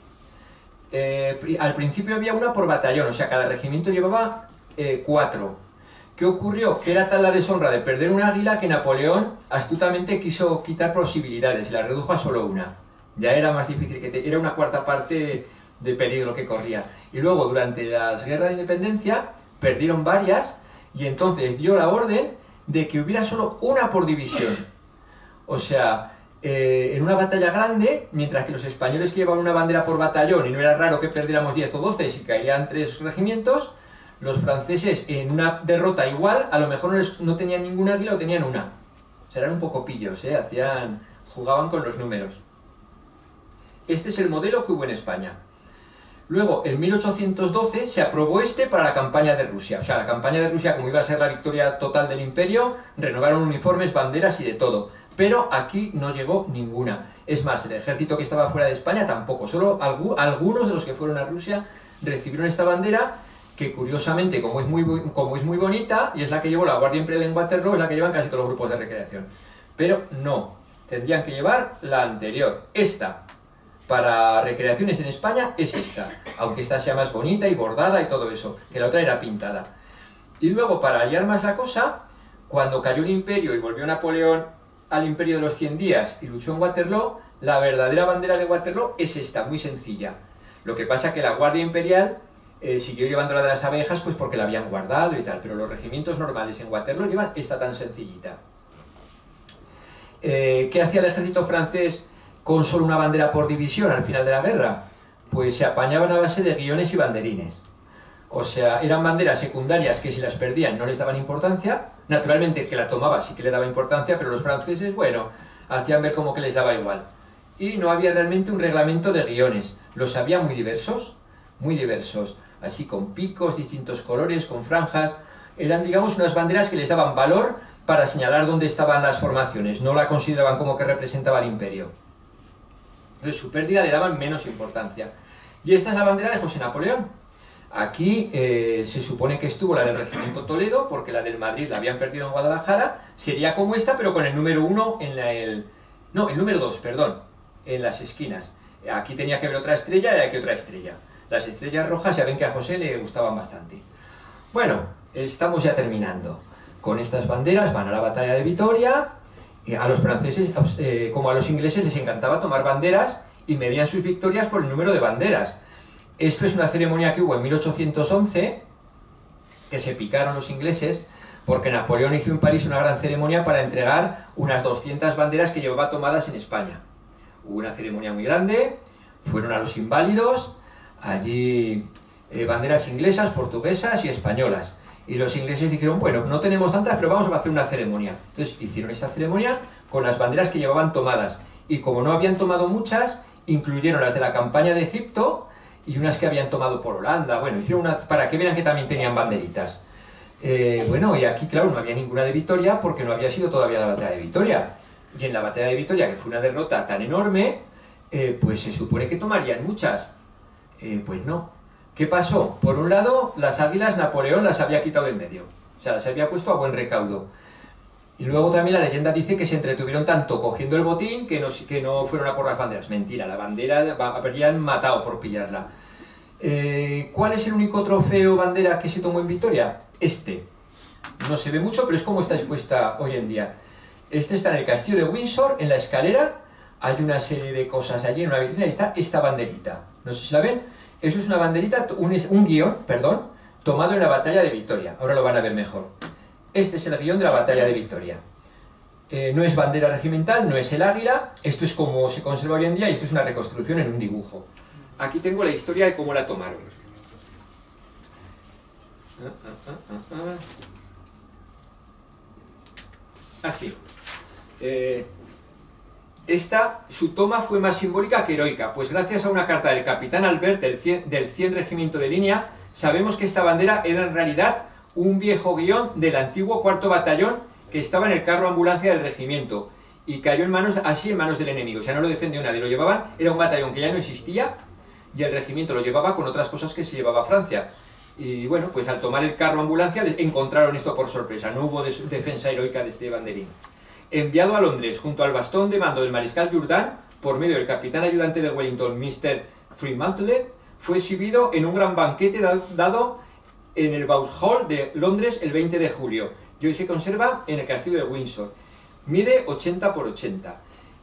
A: Al principio había una por batallón, o sea, cada regimiento llevaba 4. ¿Qué ocurrió? Que era tal la deshonra de perder un águila que Napoleón astutamente quiso quitar posibilidades y la redujo a solo una. Ya era más difícil, era una cuarta parte de peligro que corría. Y luego, durante las guerras de independencia, perdieron varias y entonces dio la orden de que hubiera solo una por división. O sea, en una batalla grande, mientras que los españoles que llevaban una bandera por batallón, y no era raro que perdiéramos 10 o 12 si caían 3 regimientos, los franceses en una derrota igual, a lo mejor no tenían ningún águila o tenían una. O sea, eran un poco pillos, jugaban con los números. Este es el modelo que hubo en España. Luego, en 1812, se aprobó para la campaña de Rusia. O sea, la campaña de Rusia, como iba a ser la victoria total del imperio, renovaron uniformes, banderas y de todo. Pero aquí no llegó ninguna. Es más, el ejército que estaba fuera de España tampoco. Solo algunos de los que fueron a Rusia recibieron esta bandera, que curiosamente, como es muy bonita, y es la que llevó la Guardia Imperial en Waterloo, es la que llevan casi todos los grupos de recreación. Pero no, tendrían que llevar la anterior. Esta, para recreaciones en España, es esta. Aunque esta sea más bonita y bordada y todo eso, que la otra era pintada. Y luego, para aliar más la cosa, cuando cayó el imperio y volvió Napoleón al imperio de los 100 días y luchó en Waterloo, la verdadera bandera de Waterloo es esta, muy sencilla. Lo que pasa que la Guardia Imperial siguió llevando la de las abejas, pues porque la habían guardado y tal, pero los regimientos normales en Waterloo llevan esta tan sencillita. ¿Qué hacía el ejército francés con solo una bandera por división al final de la guerra? Pues se apañaban a base de guiones y banderines. O sea, eran banderas secundarias que si las perdían no les daban importancia. Naturalmente el que la tomaba sí que le daba importancia, pero los franceses, bueno, hacían ver como que les daba igual. Y no había realmente un reglamento de guiones. Los había muy diversos, así con picos, distintos colores, con franjas. Eran, digamos, unas banderas que les daban valor para señalar dónde estaban las formaciones. No la consideraban como que representaba al imperio. Entonces su pérdida le daban menos importancia. Y esta es la bandera de José Napoleón. Aquí se supone que estuvo la del Regimiento Toledo, porque la del Madrid la habían perdido en Guadalajara. Sería como esta, pero con el número 1 en el número 2, perdón, en las esquinas. Aquí tenía que haber otra estrella y aquí otra estrella. Las estrellas rojas ya ven que a José le gustaban bastante. Bueno, estamos ya terminando. Con estas banderas van a la batalla de Vitoria. A los franceses, como a los ingleses, les encantaba tomar banderas y medían sus victorias por el número de banderas. Esto es una ceremonia que hubo en 1811, que se picaron los ingleses, porque Napoleón hizo en París una gran ceremonia para entregar unas 200 banderas que llevaba tomadas en España. Hubo una ceremonia muy grande, fueron a los inválidos, allí banderas inglesas, portuguesas y españolas. Y los ingleses dijeron, bueno, no tenemos tantas, pero vamos a hacer una ceremonia. Entonces hicieron esta ceremonia con las banderas que llevaban tomadas. Y como no habían tomado muchas, incluyeron las de la campaña de Egipto y unas que habían tomado por Holanda. Bueno, hicieron unas para que vieran que también tenían banderitas. Bueno, y aquí, claro, no había ninguna de Vitoria porque no había sido todavía la batalla de Vitoria. Y en la batalla de Vitoria, que fue una derrota tan enorme, pues se supone que tomarían muchas. Pues no. ¿Qué pasó? Por un lado, las águilas Napoleón las había quitado del medio. O sea, las había puesto a buen recaudo. Y luego también la leyenda dice que se entretuvieron tanto cogiendo el botín que no fueron a por las banderas. Mentira, la bandera habrían matado por pillarla. ¿Cuál es el único trofeo bandera que se tomó en Vitoria? Este. No se ve mucho, pero es como está expuesta hoy en día. Este está en el castillo de Windsor, en la escalera. Hay una serie de cosas allí en una vitrina y está esta banderita. No sé si la ven. Eso es una banderita, un guión, perdón, tomado en la batalla de Vitoria. Ahora lo van a ver mejor. Este es el guión de la batalla de Vitoria. No es bandera regimental, no es el águila. Esto es como se conserva hoy en día y esto es una reconstrucción en un dibujo. aquí tengo la historia de cómo la tomaron. Así. Su toma fue más simbólica que heroica, pues gracias a una carta del capitán Albert del 100 Regimiento de Línea, sabemos que esta bandera era en realidad un viejo guión del antiguo 4º Batallón que estaba en el carro ambulancia del regimiento y cayó en manos del enemigo, o sea, no lo defendió nadie, lo llevaban, era un batallón que ya no existía y el regimiento lo llevaba con otras cosas que se llevaba a Francia. Y bueno, pues al tomar el carro ambulancia encontraron esto por sorpresa, no hubo defensa heroica de este banderín. Enviado a Londres junto al bastón de mando del mariscal Jourdan, por medio del capitán ayudante de Wellington, Mr. Fremantle, fue exhibido en un gran banquete dado en el Vauxhall de Londres el 20 de julio, y hoy se conserva en el castillo de Windsor. Mide 80 por 80.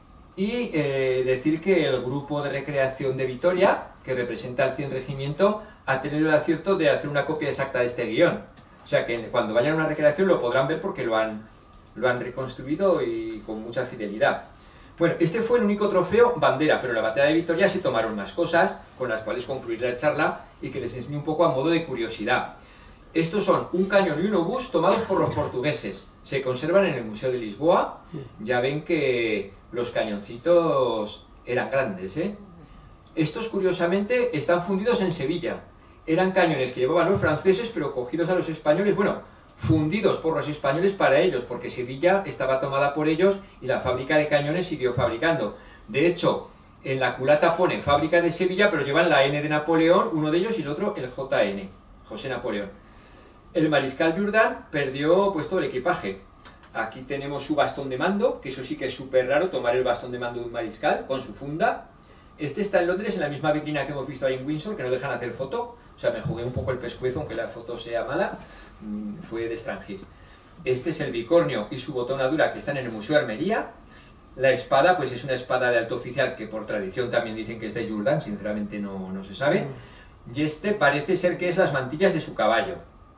A: Y decir que el grupo de recreación de Vitoria, que representa el 100 Regimiento, ha tenido el acierto de hacer una copia exacta de este guión. O sea que cuando vayan a una recreación lo podrán ver porque lo han reconstruido y con mucha fidelidad. Bueno, este fue el único trofeo bandera, pero en la batalla de Vitoria se tomaron más cosas, con las cuales concluir la charla y que les enseño un poco a modo de curiosidad. Estos son un cañón y un obús tomados por los portugueses. Se conservan en el Museo de Lisboa. Ya ven que los cañoncitos eran grandes, ¿eh? Estos, curiosamente, están fundidos en Sevilla. Eran cañones que llevaban los franceses, pero cogidos a los españoles, bueno, fundidos por los españoles para ellos, porque Sevilla estaba tomada por ellos y la fábrica de cañones siguió fabricando. De hecho, en la culata pone fábrica de Sevilla, pero llevan la N de Napoleón, uno de ellos, y el otro el JN, José Napoleón. El mariscal Jourdan perdió pues todo el equipaje. Aquí tenemos su bastón de mando, que eso sí que es súper raro, tomar el bastón de mando de un mariscal con su funda. Este está en Londres, en la misma vitrina que hemos visto ahí en Windsor, que no dejan hacer foto. O sea, me jugué un poco el pescuezo, aunque la foto sea mala. Fue de Strangis. Este es el bicornio y su botonadura, que están en el Museo de Almería. La espada, pues es una espada de alto oficial, que por tradición también dicen que es de Jourdan, sinceramente no se sabe. Y este parece ser que es las mantillas de su caballo.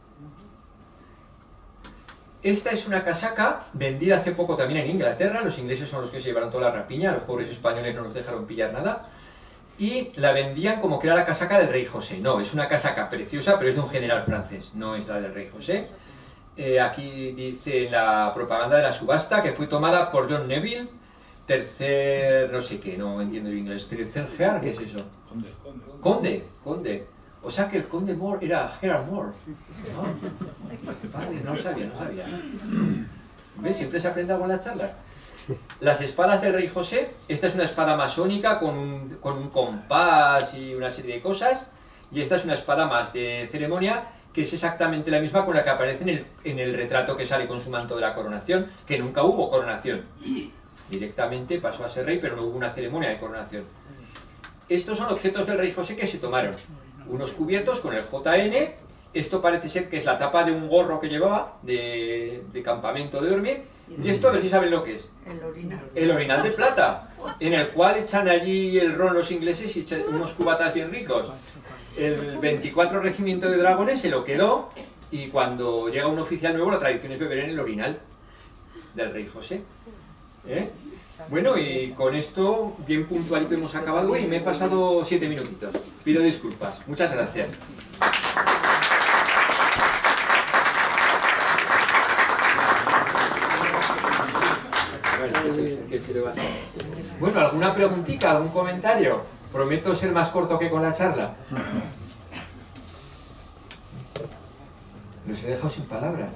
A: Esta es una casaca vendida hace poco también en Inglaterra. Los ingleses son los que se llevaron toda la rapiña, los pobres españoles no nos dejaron pillar nada. Y la vendían como que era la casaca del rey José. No, es una casaca preciosa, pero es de un general francés, no es la del rey José. Aquí dice en la propaganda de la subasta que fue tomada por John Neville, tercer, no sé qué, no entiendo el inglés, tercer Gear, ¿qué es eso? Conde. O sea que el conde Moore era Gerard Moore. No, vale, no sabía. ¿Ves? Siempre se aprende algo en las charlas. Las espadas del rey José, esta es una espada masónica con un compás y una serie de cosas, y esta es una espada más de ceremonia, que es exactamente la misma con la que aparece en el retrato que sale con su manto de la coronación, que nunca hubo coronación. Directamente pasó a ser rey, pero no hubo una ceremonia de coronación. Estos son objetos del rey José que se tomaron. Unos cubiertos con el JN, esto parece ser que es la tapa de un gorro que llevaba de campamento de dormir, y esto a ver si saben lo que es.
C: El orinal.
A: El orinal de plata, en el cual echan allí el ron los ingleses y echan unos cubatas bien ricos. El 24 Regimiento de Dragones se lo quedó, y cuando llega un oficial nuevo la tradición es beber en el orinal del rey José. Bueno, y con esto bien puntualito hemos acabado y me he pasado 7 minutitos. Pido disculpas. Muchas gracias. Bueno, ¿alguna preguntita, algún comentario? Prometo ser más corto que con la charla. Los he dejado sin palabras.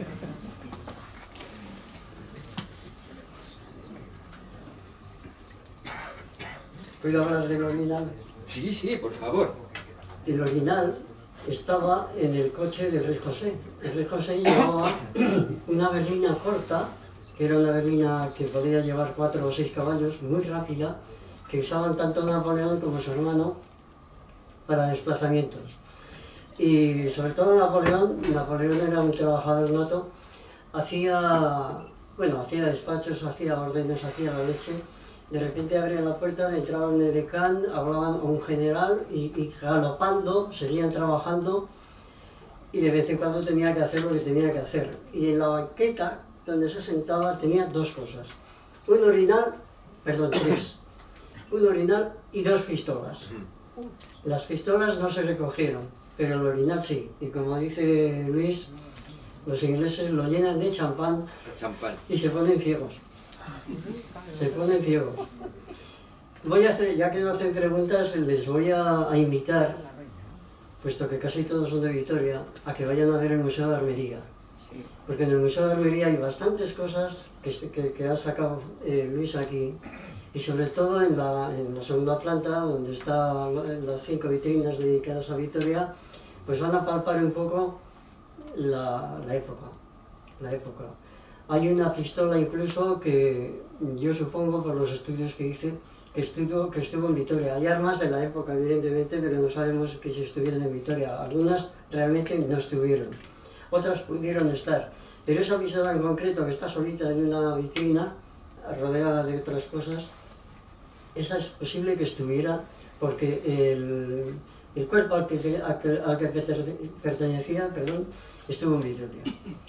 B: ¿Puedo hablar del orinal?
A: Sí, por favor.
B: El orinal estaba en el coche del rey José. El rey José llevaba una berlina corta, que era una berlina que podía llevar 4 o 6 caballos, muy rápida, que usaban tanto Napoleón como su hermano para desplazamientos. Y sobre todo Napoleón era un trabajador nato, hacía despachos, hacía órdenes, hacía la leche. De repente abrían la puerta, entraba un edecán, hablaban a un general y galopando seguían trabajando, y de vez en cuando tenía que hacer lo que tenía que hacer. Y en la banqueta donde se sentaba tenía 2 cosas, tres, un orinal y 2 pistolas. Las pistolas no se recogieron, pero el orinal sí. Y como dice Luis, los ingleses lo llenan de champán y se ponen ciegos. Se ponen ciegos. Voy a hacer, ya que no hacen preguntas, les voy a invitar, puesto que casi todos son de Vitoria, a que vayan a ver el Museo de Armería. Porque en el Museo de Armería hay bastantes cosas que ha sacado Luis aquí. Y sobre todo en la segunda planta, donde están las 5 vitrinas dedicadas a Vitoria, pues van a palpar un poco la época. Hay una pistola incluso que yo supongo, por los estudios que hice, que estuvo en Vitoria. Hay armas de la época, evidentemente, pero no sabemos que si estuvieron en Vitoria. Algunas realmente no estuvieron, otras pudieron estar. Pero esa pistola en concreto, que está solita en una vitrina, rodeada de otras cosas, esa es posible que estuviera, porque el cuerpo al que pertenecía, estuvo en Vitoria.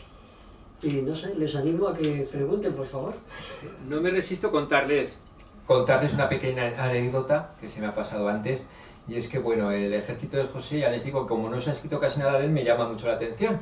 B: Y no sé, les animo a que pregunten, por favor.
A: No me resisto a contarles una pequeña anécdota que se me ha pasado antes, y es que, bueno, el ejército de José, ya les digo, como no se ha escrito casi nada de él, me llama mucho la atención.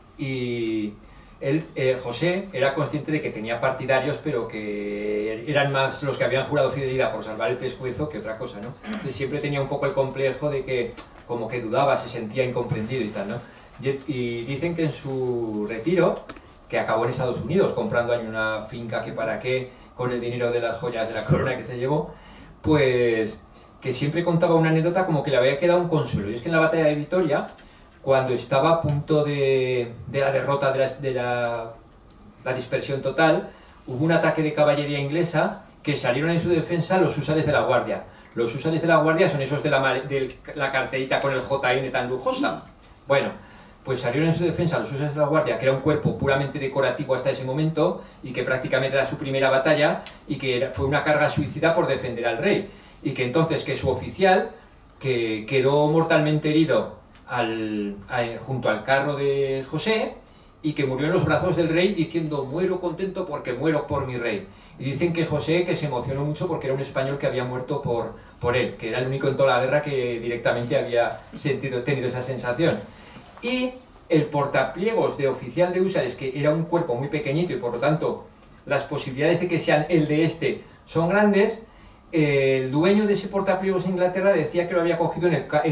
A: Y él, José, era consciente de que tenía partidarios, pero que eran más los que habían jurado fidelidad por salvar el pescuezo que otra cosa, ¿no? Entonces siempre tenía un poco el complejo de que, como que dudaba, se sentía incomprendido y tal, ¿no? Y dicen que en su retiro, que acabó en Estados Unidos comprando ahí una finca que para qué, con el dinero de las joyas de la corona que se llevó, pues que siempre contaba una anécdota como que le había quedado un consuelo. Y es que en la batalla de Vitoria, cuando estaba a punto de la derrota, de la dispersión total, hubo un ataque de caballería inglesa que salieron en su defensa los húsares de la Guardia. Los húsares de la Guardia son esos de la carterita con el JN tan lujosa. Bueno, pues salieron en su defensa los húsares de la Guardia, que era un cuerpo puramente decorativo hasta ese momento y que prácticamente era su primera batalla y que fue una carga suicida por defender al rey. Y que entonces que su oficial, que quedó mortalmente herido junto al carro de José y que murió en los brazos del rey diciendo: muero contento porque muero por mi rey. Y dicen que José, que se emocionó mucho porque era un español que había muerto por él, que era el único en toda la guerra que directamente había tenido esa sensación. Y el portapliegos de oficial de húsares, que era un cuerpo muy pequeñito y por lo tanto las posibilidades de que sean el de este son grandes, el dueño de ese portapliegos en Inglaterra decía que lo había cogido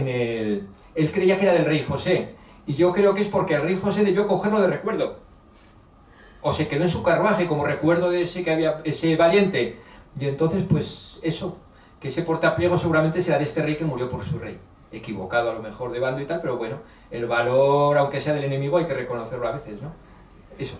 A: él creía que era del rey José, y yo creo que es porque el rey José debió cogerlo de recuerdo, o se quedó en su carruaje como recuerdo de ese valiente, y entonces pues eso, que ese portapliegos seguramente será de este rey que murió por su rey, equivocado a lo mejor de bando y tal, pero bueno, el valor, aunque sea del enemigo, hay que reconocerlo a veces, ¿no? Eso.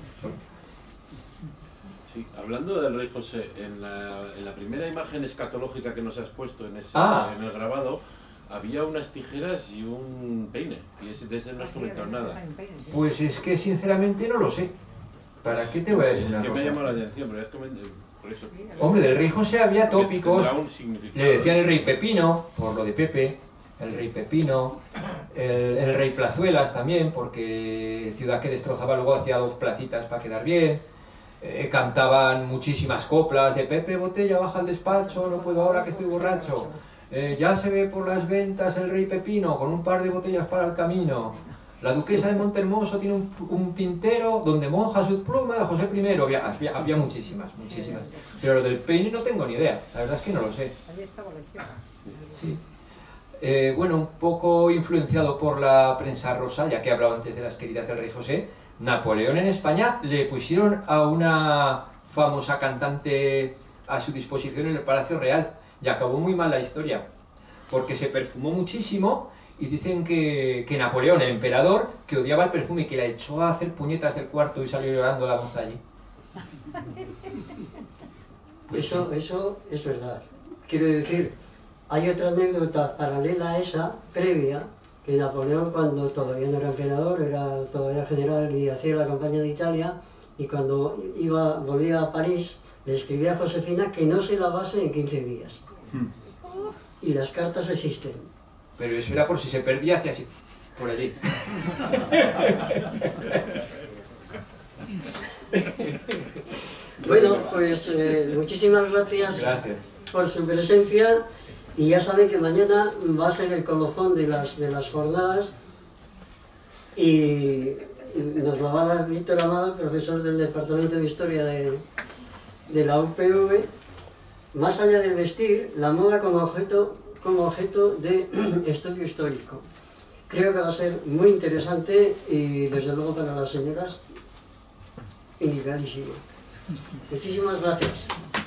C: Sí, hablando del rey José, en la primera imagen escatológica que nos has puesto en el grabado, había unas tijeras y un peine, y de ese no has comentado nada.
A: Pues es que sinceramente no lo sé. ¿Para qué te voy a decir una cosa?
C: Es que me ha llamado la atención, pero has comentado por eso.
A: Hombre, del rey José había tópicos, le decían el rey Pepino, por lo de Pepe, el rey Pepino, el rey Plazuelas también, porque ciudad que destrozaba luego hacía 2 placitas para quedar bien. Cantaban muchísimas coplas de Pepe Botella, baja al despacho, no puedo ahora que estoy borracho. Ya se ve por las ventas el rey Pepino con un par de botellas para el camino. La duquesa de Montehermoso tiene un tintero donde moja su pluma de José I. Había muchísimas. Pero lo del peine no tengo ni idea, la verdad es que no lo sé.
D: Ahí estaba la izquierda.
A: Sí. Bueno, un poco influenciado por la prensa rosa, ya que he hablado antes de las queridas del rey José, Napoleón en España le pusieron a una famosa cantante a su disposición en el Palacio Real y acabó muy mal la historia, porque se perfumó muchísimo y dicen que Napoleón, el emperador, que odiaba el perfume y que la echó a hacer puñetas del cuarto y salió llorando la moza allí.
B: Pues eso es verdad. Quiero decir, hay otra anécdota paralela a esa, previa, que Napoleón, cuando todavía no era emperador, era todavía general y hacía la campaña de Italia, y cuando volvía a París, le escribía a Josefina que no se lavase en 15 días. Y las cartas existen.
A: Pero eso era por si se perdía, hacía así, por allí.
B: Bueno, pues muchísimas gracias por su presencia Y ya saben que mañana va a ser el colofón de las jornadas y nos lo va a dar Víctor Amado, profesor del Departamento de Historia de la UPV. Más allá del vestir, la moda como objeto de estudio histórico. Creo que va a ser muy interesante y desde luego para las señoras indicadísimo. Muchísimas gracias.